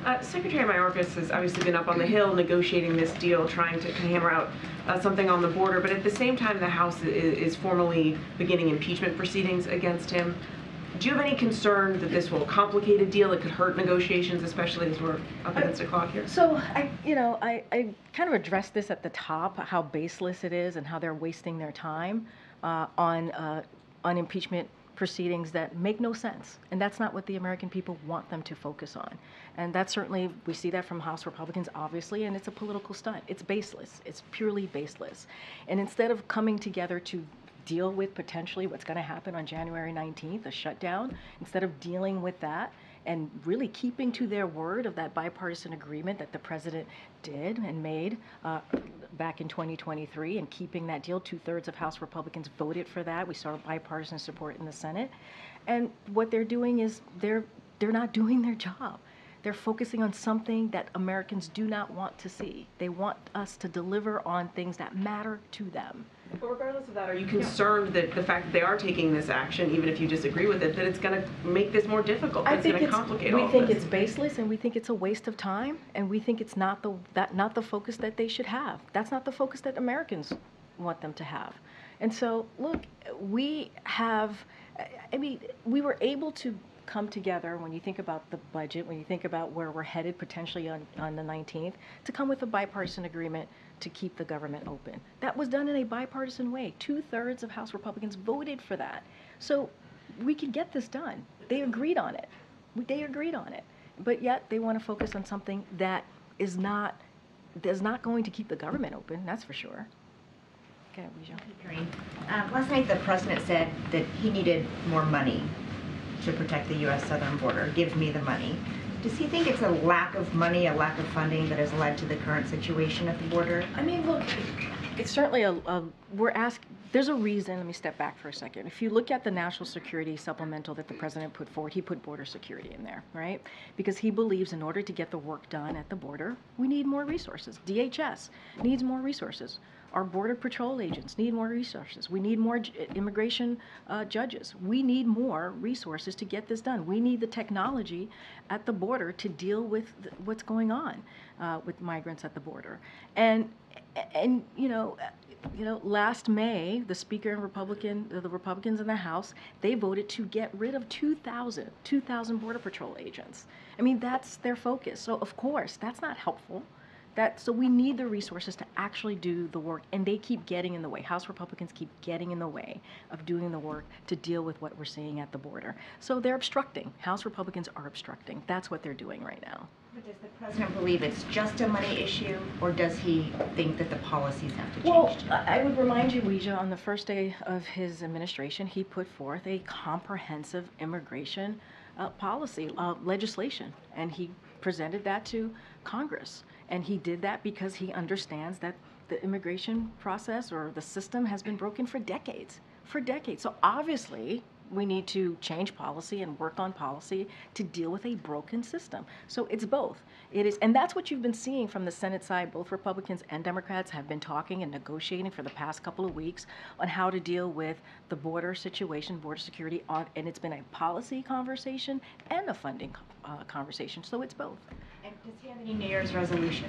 Uh, Secretary Mayorkas has obviously been up on the Hill negotiating this deal, trying to hammer out uh, something on the border, but at the same time the House is, is formally beginning impeachment proceedings against him. Do you have any concern that this will complicate a deal? It could hurt negotiations, especially as we're up against the clock here? So, I, you know, I, I kind of addressed this at the top, how baseless it is and how they're wasting their time uh, on, uh, on impeachment proceedings that make no sense. And that's not what the American people want them to focus on. And that's certainly, we see that from House Republicans, obviously, and it's a political stunt. It's baseless. It's purely baseless. And instead of coming together to deal with potentially what's going to happen on January nineteenth, a shutdown, instead of dealing with that and really keeping to their word of that bipartisan agreement that the president did and made uh, back in twenty twenty-three, and keeping that deal, two-thirds of House Republicans voted for that. We saw bipartisan support in the Senate. And what they're doing is they're they're not doing their job. They're focusing on something that Americans do not want to see. They want us to deliver on things that matter to them. But regardless of that, are you concerned that the fact that they are taking this action, even if you disagree with it, that it's going to make this more difficult, that I it's think going to it's, complicate we all of think this? it's baseless, and we think it's a waste of time, and we think it's not the that not the focus that they should have. That's not the focus that Americans want them to have. And so, look, we have, I mean, we were able to come together when you think about the budget, when you think about where we're headed potentially on, on the nineteenth, to come with a bipartisan agreement to keep the government open. That was done in a bipartisan way. Two-thirds of House Republicans voted for that. So we could get this done. They agreed on it. They agreed on it. But yet they want to focus on something that is not, is not going to keep the government open, that's for sure. Okay, Karine. Uh, last night the president said that he needed more money to protect the U S southern border. Give me the money. Does he think it's a lack of money, a lack of funding that has led to the current situation at the border? I mean, look, it's certainly a, a we're asking, there's a reason, let me step back for a second. If you look at the national security supplemental that the president put forward, he put border security in there, right? Because he believes in order to get the work done at the border, we need more resources. D H S needs more resources. Our Border Patrol agents need more resources. We need more immigration uh, judges. We need more resources to get this done. We need the technology at the border to deal with th what's going on uh, with migrants at the border. And, and you know, you know, last May, the Speaker and Republican, the Republicans in the House, they voted to get rid of two thousand, two thousand Border Patrol agents. I mean, that's their focus. So, of course, that's not helpful. That, so we need the resources to actually do the work, and they keep getting in the way. House Republicans keep getting in the way of doing the work to deal with what we're seeing at the border. So they're obstructing. House Republicans are obstructing. That's what they're doing right now. But does the president believe it's just a money issue, or does he think that the policies have to change? Well, I would remind you, Weijia, on the first day of his administration, he put forth a comprehensive immigration uh, policy, uh, legislation, and he presented that to Congress. And he did that because he understands that the immigration process or the system has been broken for decades, for decades. So obviously, we need to change policy and work on policy to deal with a broken system. So it's both. It is, and that's what you've been seeing from the Senate side. Both Republicans and Democrats have been talking and negotiating for the past couple of weeks on how to deal with the border situation, border security, on, and it's been a policy conversation and a funding uh, conversation. So it's both. And does he have any New Year's resolutions?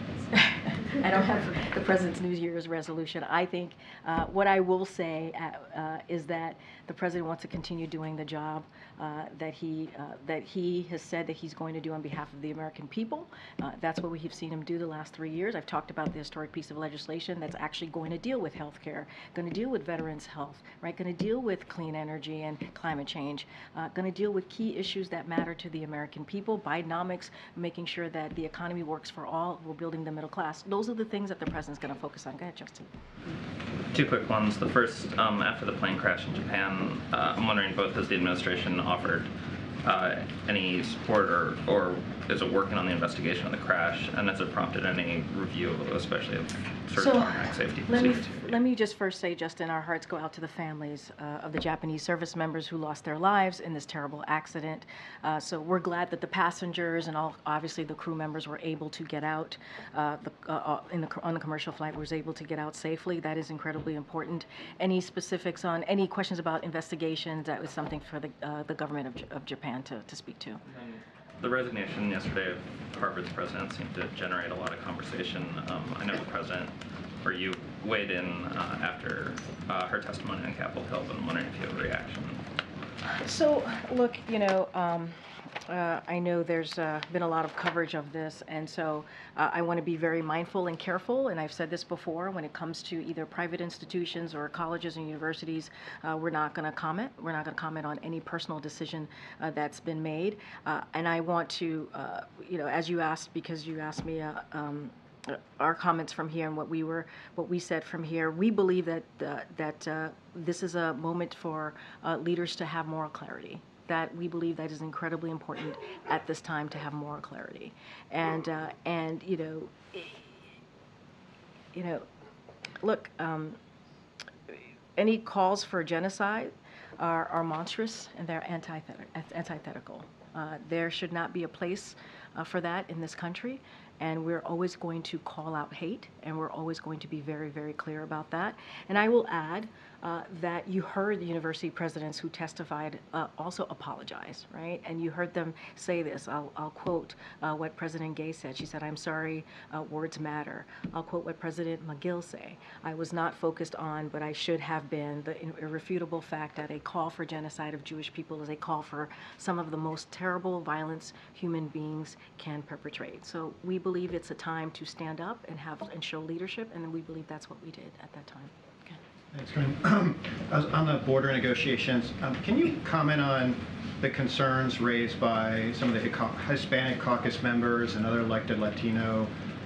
I don't have the president's New Year's resolution. I think uh, what I will say uh, uh, is that the president wants to continue doing the job uh, that he uh, that he has said that he's going to do on behalf of the American people. Uh, that's what we've seen him do the last three years. I've talked about the historic piece of legislation that's actually going to deal with health care, going to deal with veterans' health, right? Going to deal with clean energy and climate change, uh, going to deal with key issues that matter to the American people, Bidenomics, making sure that the economy works for all. We're building the middle class. Those are the things that the president's going to focus on. Go ahead, Justin. Two quick ones. The first, um, after the plane crash in Japan, uh, I'm wondering both has the administration offered uh, any support or, or is it working on the investigation of the crash, and has it prompted any review, especially of sort So, of tarmac safety let me, procedures? let me just first say, Justin, our hearts go out to the families uh, of the Japanese service members who lost their lives in this terrible accident. Uh, so we're glad that the passengers and all, obviously the crew members were able to get out. Uh, the, uh, in the, on the commercial flight was able to get out safely. That is incredibly important. Any specifics on, any questions about investigations, that was something for the, uh, the government of, J of Japan to, to speak to. the resignation yesterday of Harvard's president seemed to generate a lot of conversation. Um, I know the president, or you, weighed in uh, after uh, her testimony on Capitol Hill, but I'm wondering if you have a reaction. So, look, you know, um, uh, I know there's uh, been a lot of coverage of this, and so uh, I want to be very mindful and careful, and I've said this before, when it comes to either private institutions or colleges and universities, uh, we're not going to comment. We're not going to comment on any personal decision uh, that's been made. Uh, and I want to, uh, you know, as you asked, because you asked me, uh, um, our comments from here and what we were, what we said from here. We believe that uh, that uh, this is a moment for uh, leaders to have moral clarity. That we believe that is incredibly important at this time to have moral clarity, and uh, and you know, you know, look, um, any calls for genocide are, are monstrous and they're antithetical. antithetical. Uh, there should not be a place uh, for that in this country. And we're always going to call out hate, and we're always going to be very, very clear about that. And I will add uh, that you heard the university presidents who testified uh, also apologize, right? And you heard them say this. I'll, I'll quote uh, what President Gay said. She said, "I'm sorry, uh, words matter." I'll quote what President McGill said. "I was not focused on, but I should have been, the irrefutable fact that a call for genocide of Jewish people is a call for some of the most terrible violence human beings can perpetrate." So we believe it's a time to stand up and have and show leadership, and we believe that's what we did at that time. Okay. Thanks, Corinne. On the border negotiations, um, can you comment on the concerns raised by some of the Hispanic caucus members and other elected Latino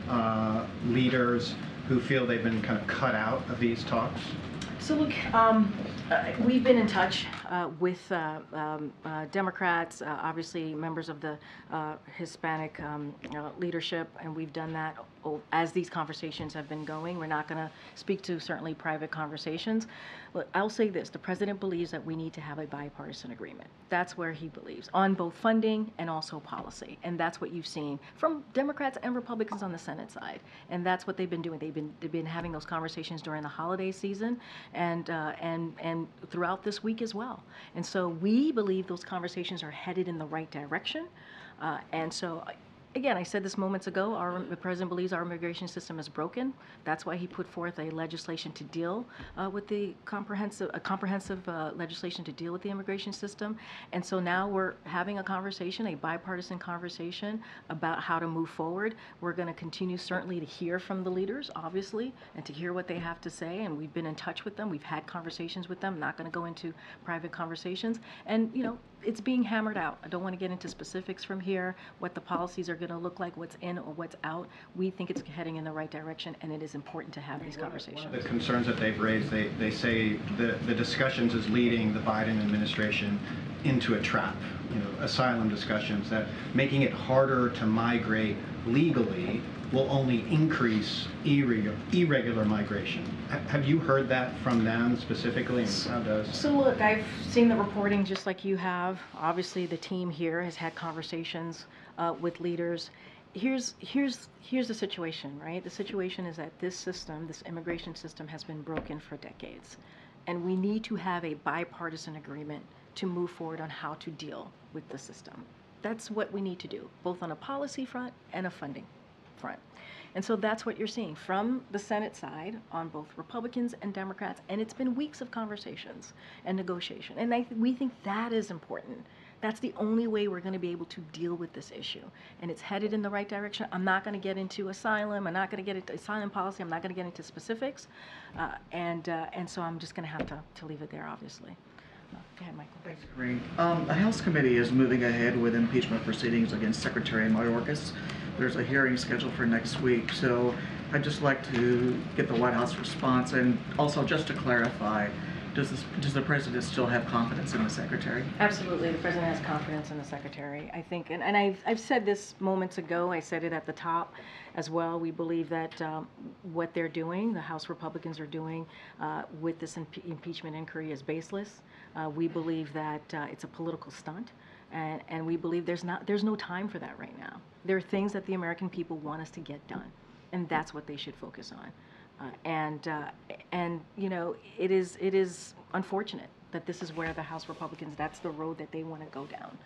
uh, leaders who feel they've been kind of cut out of these talks? So look, um, uh, we've been in touch uh, with uh, um, uh, Democrats, uh, obviously members of the uh, Hispanic um, uh, leadership, and we've done that as these conversations have been going. We're not going to speak to certainly private conversations. Look, I'll say this, the president believes that we need to have a bipartisan agreement. That's where he believes, on both funding and also policy. And that's what you've seen from Democrats and Republicans on the Senate side. And that's what they've been doing. They've been, they've been having those conversations during the holiday season and, uh, and, and throughout this week as well. And so we believe those conversations are headed in the right direction. Uh, and so, again, I said this moments ago, our, the president believes our immigration system is broken. That's why he put forth a legislation to deal uh, with the comprehensive, a comprehensive uh, legislation to deal with the immigration system. And so now we're having a conversation, a bipartisan conversation about how to move forward. We're going to continue certainly to hear from the leaders, obviously, and to hear what they have to say. And we've been in touch with them. We've had conversations with them. Not going to go into private conversations. And, you know, it's being hammered out. I don't want to get into specifics from here, what the policies are going to look like, what's in or what's out. We think it's heading in the right direction, and it is important to have these conversations. One of the concerns that they've raised, they, they say the, the discussions is leading the Biden administration into a trap. You know, asylum discussions, that making it harder to migrate legally will only increase irregular, irregular migration. H- have you heard that from them specifically, and how does? So look, I've seen the reporting just like you have. Obviously, the team here has had conversations uh, with leaders. Here's here's here's the situation, right? The situation is that this system, this immigration system, has been broken for decades, and we need to have a bipartisan agreement to move forward on how to deal with the system. That's what we need to do, both on a policy front and a funding front. And so that's what you're seeing from the Senate side on both Republicans and Democrats, and it's been weeks of conversations and negotiation. And I th- we think that is important. That's the only way we're going to be able to deal with this issue. And it's headed in the right direction. I'm not going to get into asylum. I'm not going to get into asylum policy. I'm not going to get into specifics. Uh, and uh, and so I'm just going to have to, to leave it there, obviously. Uh, go ahead, Michael. Thanks, Corinne. Um, the House committee is moving ahead with impeachment proceedings against Secretary Mayorkas. There's a hearing scheduled for next week. So I'd just like to get the White House response. And also, just to clarify, Does, this, does the president still have confidence in the secretary? Absolutely, the president has confidence in the secretary. I think, and, and I've, I've said this moments ago, I said it at the top as well. We believe that um, what they're doing, the House Republicans are doing uh, with this impe- impeachment inquiry is baseless. Uh, we believe that uh, it's a political stunt. And, and we believe there's not, there's no time for that right now. There are things that the American people want us to get done, and that's what they should focus on. Uh, and uh, and you know, it is it is unfortunate that this is where the House Republicans, that's the road that they want to go down.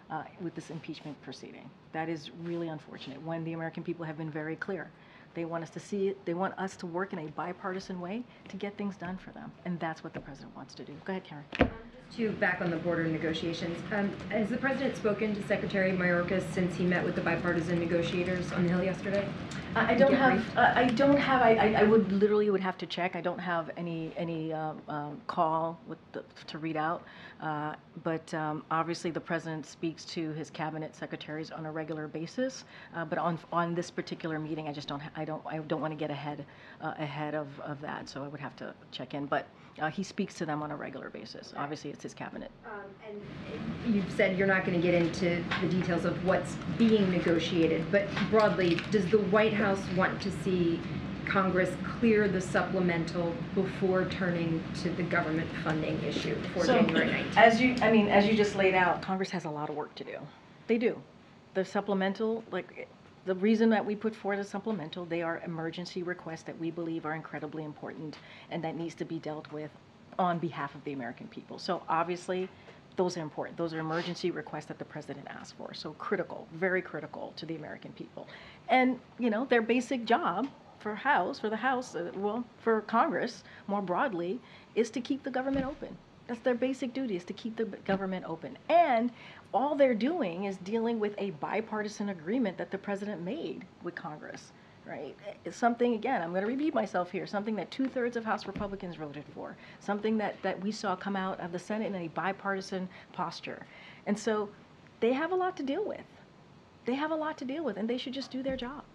uh, with this impeachment proceeding. That is really unfortunate when the American people have been very clear. They want us to see it, they want us to work in a bipartisan way to get things done for them. And that's what the president wants to do. Go ahead, Karen. To back on the border negotiations, um, has the president spoken to Secretary Mayorkas since he met with the bipartisan negotiators on the Hill yesterday? I I don't have, uh, I don't have, I, I I would literally would have to check. I don't have any, any um, um, call with the, to read out. Uh, But um, obviously, the president speaks to his cabinet secretaries on a regular basis. Uh, But on, on this particular meeting, I just don't, ha- I don't, I don't want to get ahead, uh, ahead of, of that. So I would have to check in. But uh, he speaks to them on a regular basis. Obviously, it's his cabinet. Um, and you've said you're not going to get into the details of what's being negotiated, but broadly, does the White House want to see Congress clear the supplemental before turning to the government funding issue before So, January nineteenth? As you, I mean, as you just laid out, Congress has a lot of work to do. They do. The supplemental, like, the reason that we put forward a supplemental, they are emergency requests that we believe are incredibly important and that needs to be dealt with on behalf of the American people. So obviously, those are important. Those are emergency requests that the president asked for. So critical, very critical to the American people. And, you know, their basic job for House, for the House, uh, well, for Congress more broadly, is to keep the government open. That's their basic duty, is to keep the government open. And all they're doing is dealing with a bipartisan agreement that the president made with Congress, right? It's something, again, I'm going to repeat myself here, something that two-thirds of House Republicans voted for, something that, that we saw come out of the Senate in a bipartisan posture. And so they have a lot to deal with. They have a lot to deal with, and they should just do their job.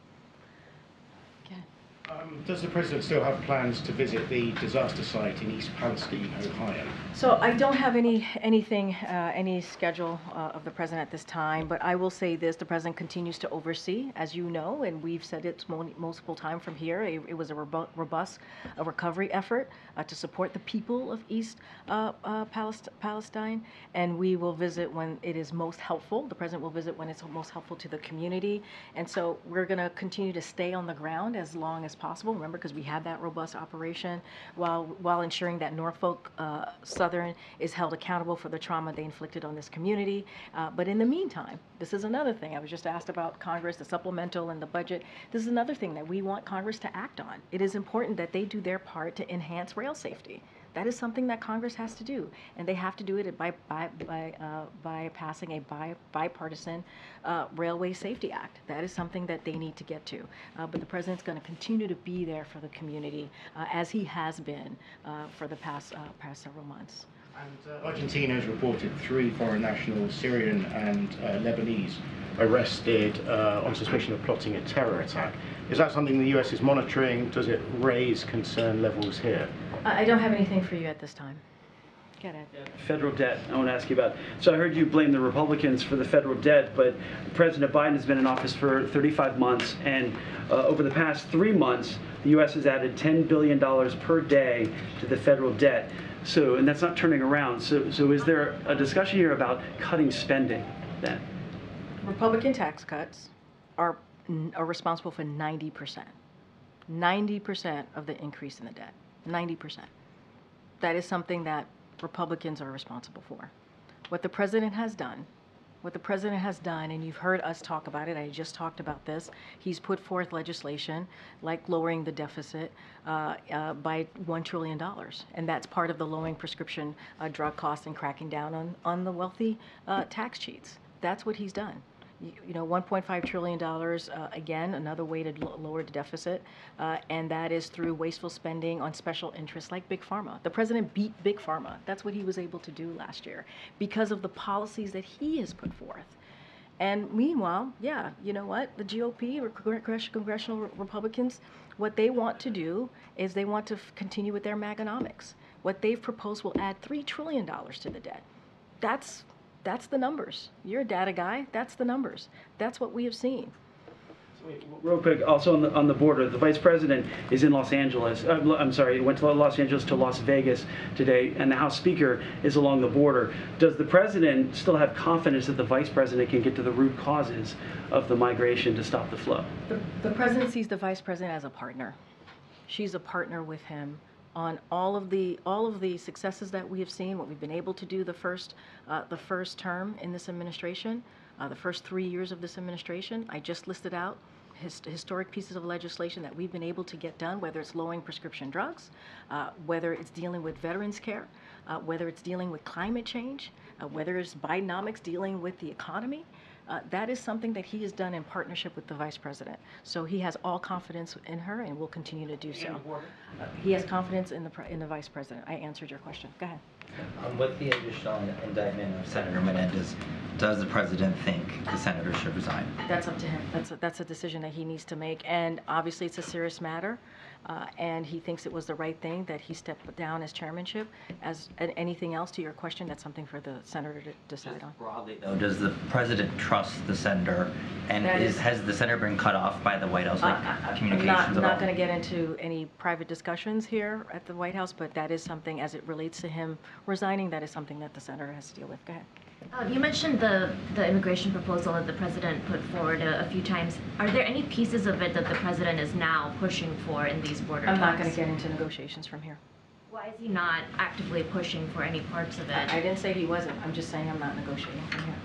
Um, does the President still have plans to visit the disaster site in East Palestine, Ohio? So I don't have any anything, uh, any schedule uh, of the president at this time, but I will say this: the president continues to oversee, as you know, and we've said it mo- multiple times from here. It, it was a robu- robust a recovery effort uh, to support the people of East uh, uh, Palest- Palestine, and we will visit when it is most helpful. The president will visit when it's most helpful to the community, and so we're going to continue to stay on the ground as long as possible. Remember, because we have that robust operation, while while ensuring that Norfolk uh, Southern is held accountable for the trauma they inflicted on this community. Uh, but in the meantime, this is another thing. I was just asked about Congress, the supplemental and the budget. This is another thing that we want Congress to act on. It is important that they do their part to enhance rail safety. That is something that Congress has to do, and they have to do it by by by, uh, by passing a bi- bipartisan uh, Railway Safety Act. That is something that they need to get to. Uh, but the president's going to continue to be there for the community, uh, as he has been uh, for the past uh, past several months. And uh, Argentina has reported three foreign nationals, Syrian and uh, Lebanese, arrested uh, on suspicion of plotting a terror attack. Is that something the U S is monitoring? Does it raise concern levels here? I I don't have anything for you at this time. Get it. Federal debt, I want to ask you about. So I heard you blame the Republicans for the federal debt, but President Biden has been in office for thirty-five months, and uh, over the past three months, the U S has added ten billion dollars per day to the federal debt. So, and that's not turning around. So, so is there a discussion here about cutting spending then? Republican tax cuts are are responsible for ninety percent. ninety percent of the increase in the debt. ninety percent. That is something that Republicans are responsible for. What the president has done, what the president has done, and you've heard us talk about it, I just talked about this, he's put forth legislation like lowering the deficit uh, uh, by one trillion dollars. And that's part of the lowering prescription uh, drug costs and cracking down on, on the wealthy uh, tax cheats. That's what he's done. You, you know, one point five trillion dollars, uh, again, another way to l- lower the deficit, uh, and that is through wasteful spending on special interests like Big Pharma. The president beat Big Pharma. That's what he was able to do last year because of the policies that he has put forth. And meanwhile, yeah, you know what? The G O P, or Congre- congressional re- Republicans, what they want to do is they want to f- continue with their Maganomics. What they've proposed will add three trillion dollars to the debt. That's That's the numbers. You're a data guy. That's the numbers. That's what we have seen. Real quick, also on the on the border, the vice president is in Los Angeles. Uh, I'm sorry, went to Los Angeles to Las Vegas today, and the House Speaker is along the border. Does the president still have confidence that the vice president can get to the root causes of the migration to stop the flow? The, the president sees the vice president as a partner. She's a partner with him on all of the all of the successes that we have seen, what we've been able to do the first uh, the first term in this administration, uh, the first three years of this administration. I just listed out his, historic pieces of legislation that we've been able to get done, whether it's lowering prescription drugs, uh, whether it's dealing with veterans care, uh, whether it's dealing with climate change, uh, whether it's Bidenomics dealing with the economy. Uh, that is something that he has done in partnership with the Vice President. So he has all confidence in her and will continue to do so. Uh, he has confidence in the pre- in the Vice President. I answered your question. Go ahead. Um, with the additional indictment of Senator Menendez, does the president think the senator should resign? That's up to him. That's a, that's a decision that he needs to make. And obviously it's a serious matter. Uh, and he thinks it was the right thing that he stepped down as chairmanship. As and anything else to your question, that's something for the senator to decide on. Broadly, though, does the president trust the senator? And That is, is- has the senator been cut off by the White House, like Uh, I- I'm communications not, at all? not going to get into any private discussions here at the White House, but that is something, as it relates to him resigning, that is something that the senator has to deal with. Go ahead. Uh, you mentioned the, the immigration proposal that the president put forward a, a few times. Are there any pieces of it that the president is now pushing for in these border I'm not talks? going to get into negotiations from here. Why is he not actively pushing for any parts of it? I, I didn't say he wasn't. I'm just saying I'm not negotiating from here.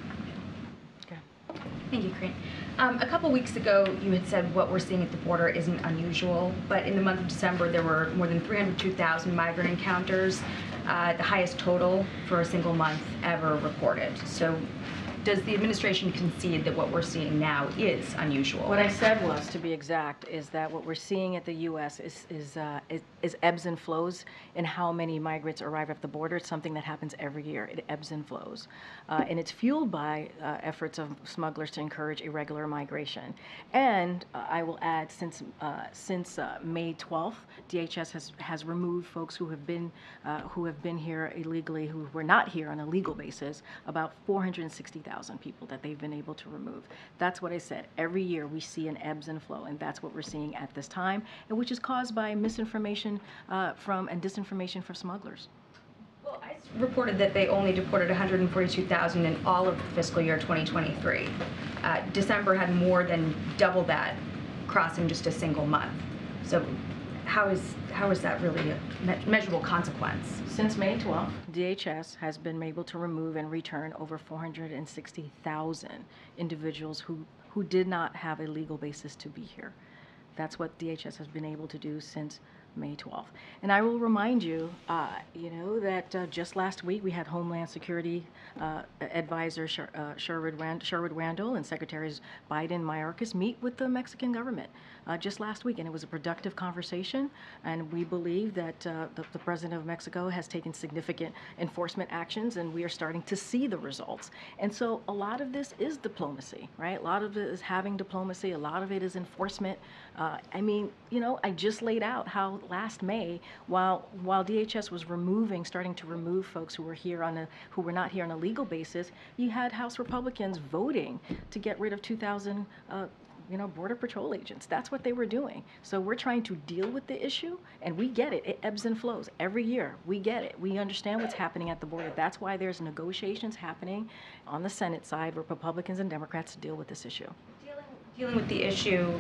Thank you, Corinne. Um, a couple weeks ago, you had said what we're seeing at the border isn't unusual, but in the month of December, there were more than three hundred two thousand migrant encounters, uh, the highest total for a single month ever reported. So does the administration concede that what we're seeing now is unusual? What I said was, to be exact, is that what we're seeing at the U S is is, uh, is is ebbs and flows in how many migrants arrive at the border. It's something that happens every year. It ebbs and flows, uh, and it's fueled by uh, efforts of smugglers to encourage irregular migration. And uh, I will add, since uh, since uh, May twelfth, D H S has has removed folks who have been uh, who have been here illegally, who were not here on a legal basis, about four hundred sixty thousand people that they've been able to remove. That's what I said. Every year we see an ebbs and flow, and that's what we're seeing at this time, and which is caused by misinformation uh, from and disinformation from smugglers. Well, I reported that they only deported one hundred forty-two thousand in all of fiscal year twenty twenty-three. Uh, December had more than double that cross in just a single month. So how is how is that really a me- measurable consequence? Since May twelfth, D H S has been able to remove and return over four hundred sixty thousand individuals who, who did not have a legal basis to be here. That's what D H S has been able to do since May twelfth. And I will remind you, uh, you know, that uh, just last week we had Homeland Security uh, Advisor Sher- uh, Sherwood, Rand- Sherwood Randall and Secretaries Biden and Mayorkas meet with the Mexican government uh, just last week, and it was a productive conversation. And we believe that uh, the, the President of Mexico has taken significant enforcement actions, and we are starting to see the results. And so a lot of this is diplomacy, right? A lot of it is having diplomacy. A lot of it is enforcement. Uh, I mean, you know, I just laid out how last May, while while D H S was removing, starting to remove folks who were here on a who were not here on a legal basis, you had House Republicans voting to get rid of two thousand, uh, you know, Border Patrol agents. That's what they were doing. So we're trying to deal with the issue, and we get it. It ebbs and flows every year. We get it. We understand what's happening at the border. That's why there's negotiations happening on the Senate side with Republicans and Democrats to deal with this issue. Dealing with the issue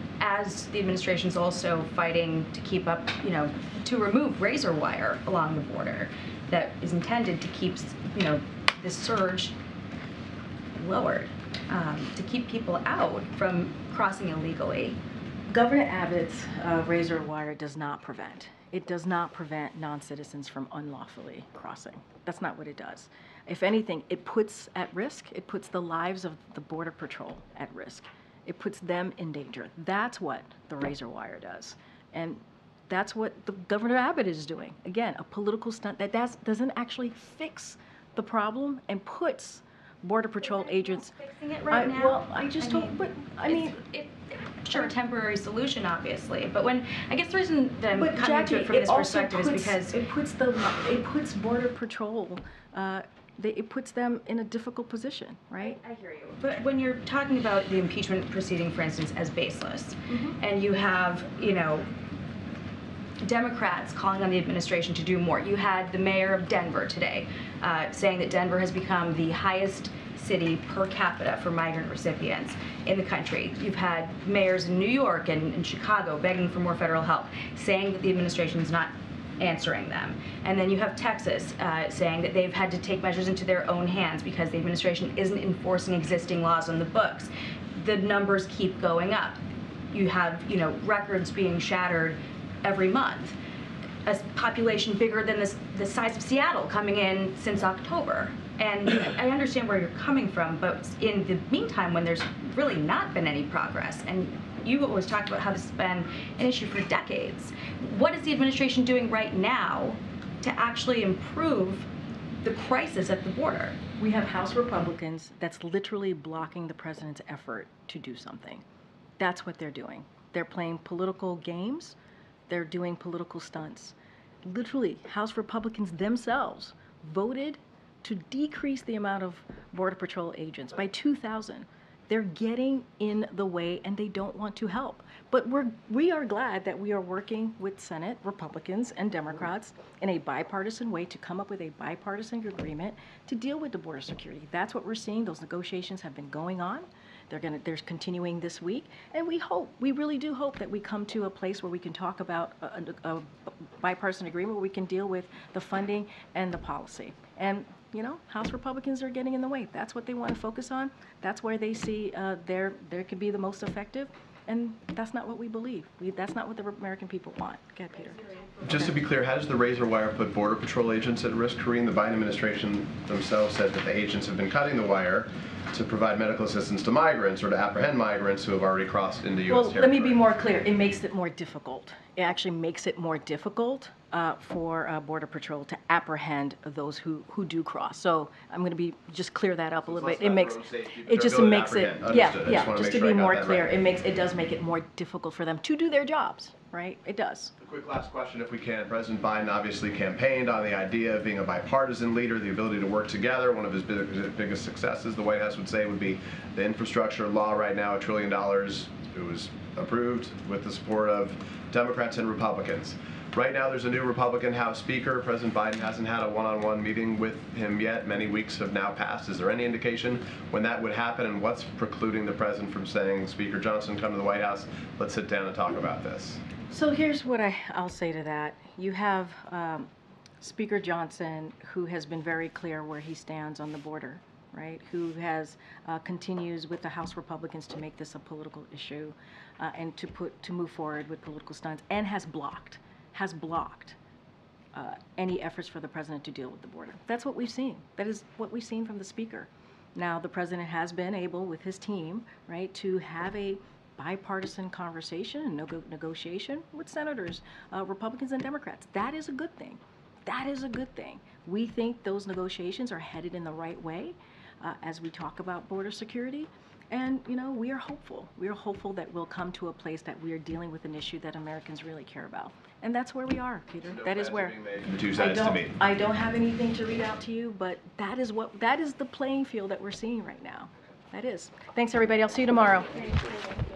as the administration's also fighting to keep up, you know, to remove razor wire along the border that is intended to keep, you know, this surge lowered, um, to keep people out from crossing illegally. Governor Abbott's uh, razor wire does not prevent. It does not prevent non-citizens from unlawfully crossing. That's not what it does. If anything, it puts at risk, it puts the lives of the Border Patrol at risk. It puts them in danger. That's what the razor wire does. And that's what the Governor Abbott is doing. Again, a political stunt that that's, doesn't actually fix the problem and puts Border Patrol agents fixing it right I, now. Well, I just I told, mean, but I it's- mean, it, sure, a temporary solution, obviously. But when I guess the reason that I'm but coming Jackie, to it from it this also perspective puts, is because it puts the it puts Border Patrol. Uh, They, it puts them in a difficult position, right? I hear you. But when you're talking about the impeachment proceeding, for instance, as baseless, Mhm. and you have, you know, Democrats calling on the administration to do more. You had the mayor of Denver today uh, saying that Denver has become the highest city per capita for migrant recipients in the country. You've had mayors in New York and, and Chicago begging for more federal help, saying that the administration is not answering them. And then you have Texas uh, saying that they've had to take measures into their own hands because the administration isn't enforcing existing laws on the books. The numbers keep going up. You have, you know, records being shattered every month. A population bigger than this, the size of Seattle coming in since October. And I understand where you're coming from, but in the meantime, when there's really not been any progress, and you always talked about how this has been an issue for decades, what is the administration doing right now to actually improve the crisis at the border? We have House Republicans that's literally blocking the president's effort to do something. That's what they're doing. They're playing political games. They're doing political stunts. Literally, House Republicans themselves voted to decrease the amount of Border Patrol agents by two thousand. They're getting in the way and they don't want to help. But we're, we are glad that we are working with Senate Republicans and Democrats in a bipartisan way to come up with a bipartisan agreement to deal with the border security. That's what we're seeing. Those negotiations have been going on. They're gonna, they're continuing this week. And we hope, we really do hope that we come to a place where we can talk about a, a, a bipartisan agreement where we can deal with the funding and the policy. And you know, House Republicans are getting in the way. That's what they want to focus on. That's where they see uh, their, there could be the most effective. And that's not what we believe. We, that's not what the American people want. Go ahead, Peter. Just to be clear, how does the razor wire put Border Patrol agents at risk, Karine? The Biden administration themselves said that the agents have been cutting the wire to provide medical assistance to migrants or to apprehend migrants who have already crossed into U S Well, territory. let me be more clear. It makes it more difficult. It actually makes it more difficult uh, for uh, Border Patrol to apprehend those who, who do cross. So I'm going to be just clear that up a little bit. It makes it just makes it yeah yeah just to be more clear. It makes it does make it more difficult for them to do their jobs. Right? It does. A quick last question, if we can. President Biden obviously campaigned on the idea of being a bipartisan leader, the ability to work together. One of his big, biggest successes, the White House would say, would be the infrastructure law right now, a trillion dollars. It was approved with the support of Democrats and Republicans. Right now, there's a new Republican House Speaker. President Biden hasn't had a one-on-one meeting with him yet. Many weeks have now passed. Is there any indication when that would happen, and what's precluding the president from saying, Speaker Johnson, come to the White House, let's sit down and talk about this? So here's what I, I'll say to that. You have um, Speaker Johnson, who has been very clear where he stands on the border, right? Who has uh, continues with the House Republicans to make this a political issue uh, and to put to move forward with political stunts, and has blocked, has blocked uh, any efforts for the president to deal with the border. That's what we've seen. That is what we've seen from the Speaker. Now, the president has been able, with his team, right, to have a bipartisan conversation and nego negotiation with senators, uh, Republicans and Democrats. That is a good thing. That is a good thing. We think those negotiations are headed in the right way uh, as we talk about border security. And, you know, we are hopeful. We are hopeful that we'll come to a place that we are dealing with an issue that Americans really care about. And that's where we are, Peter. No that is where the two sides I don't, to meet. I don't have anything to read out to you, but that is what that is the playing field that we're seeing right now. That is. Thanks, everybody. I'll see you tomorrow.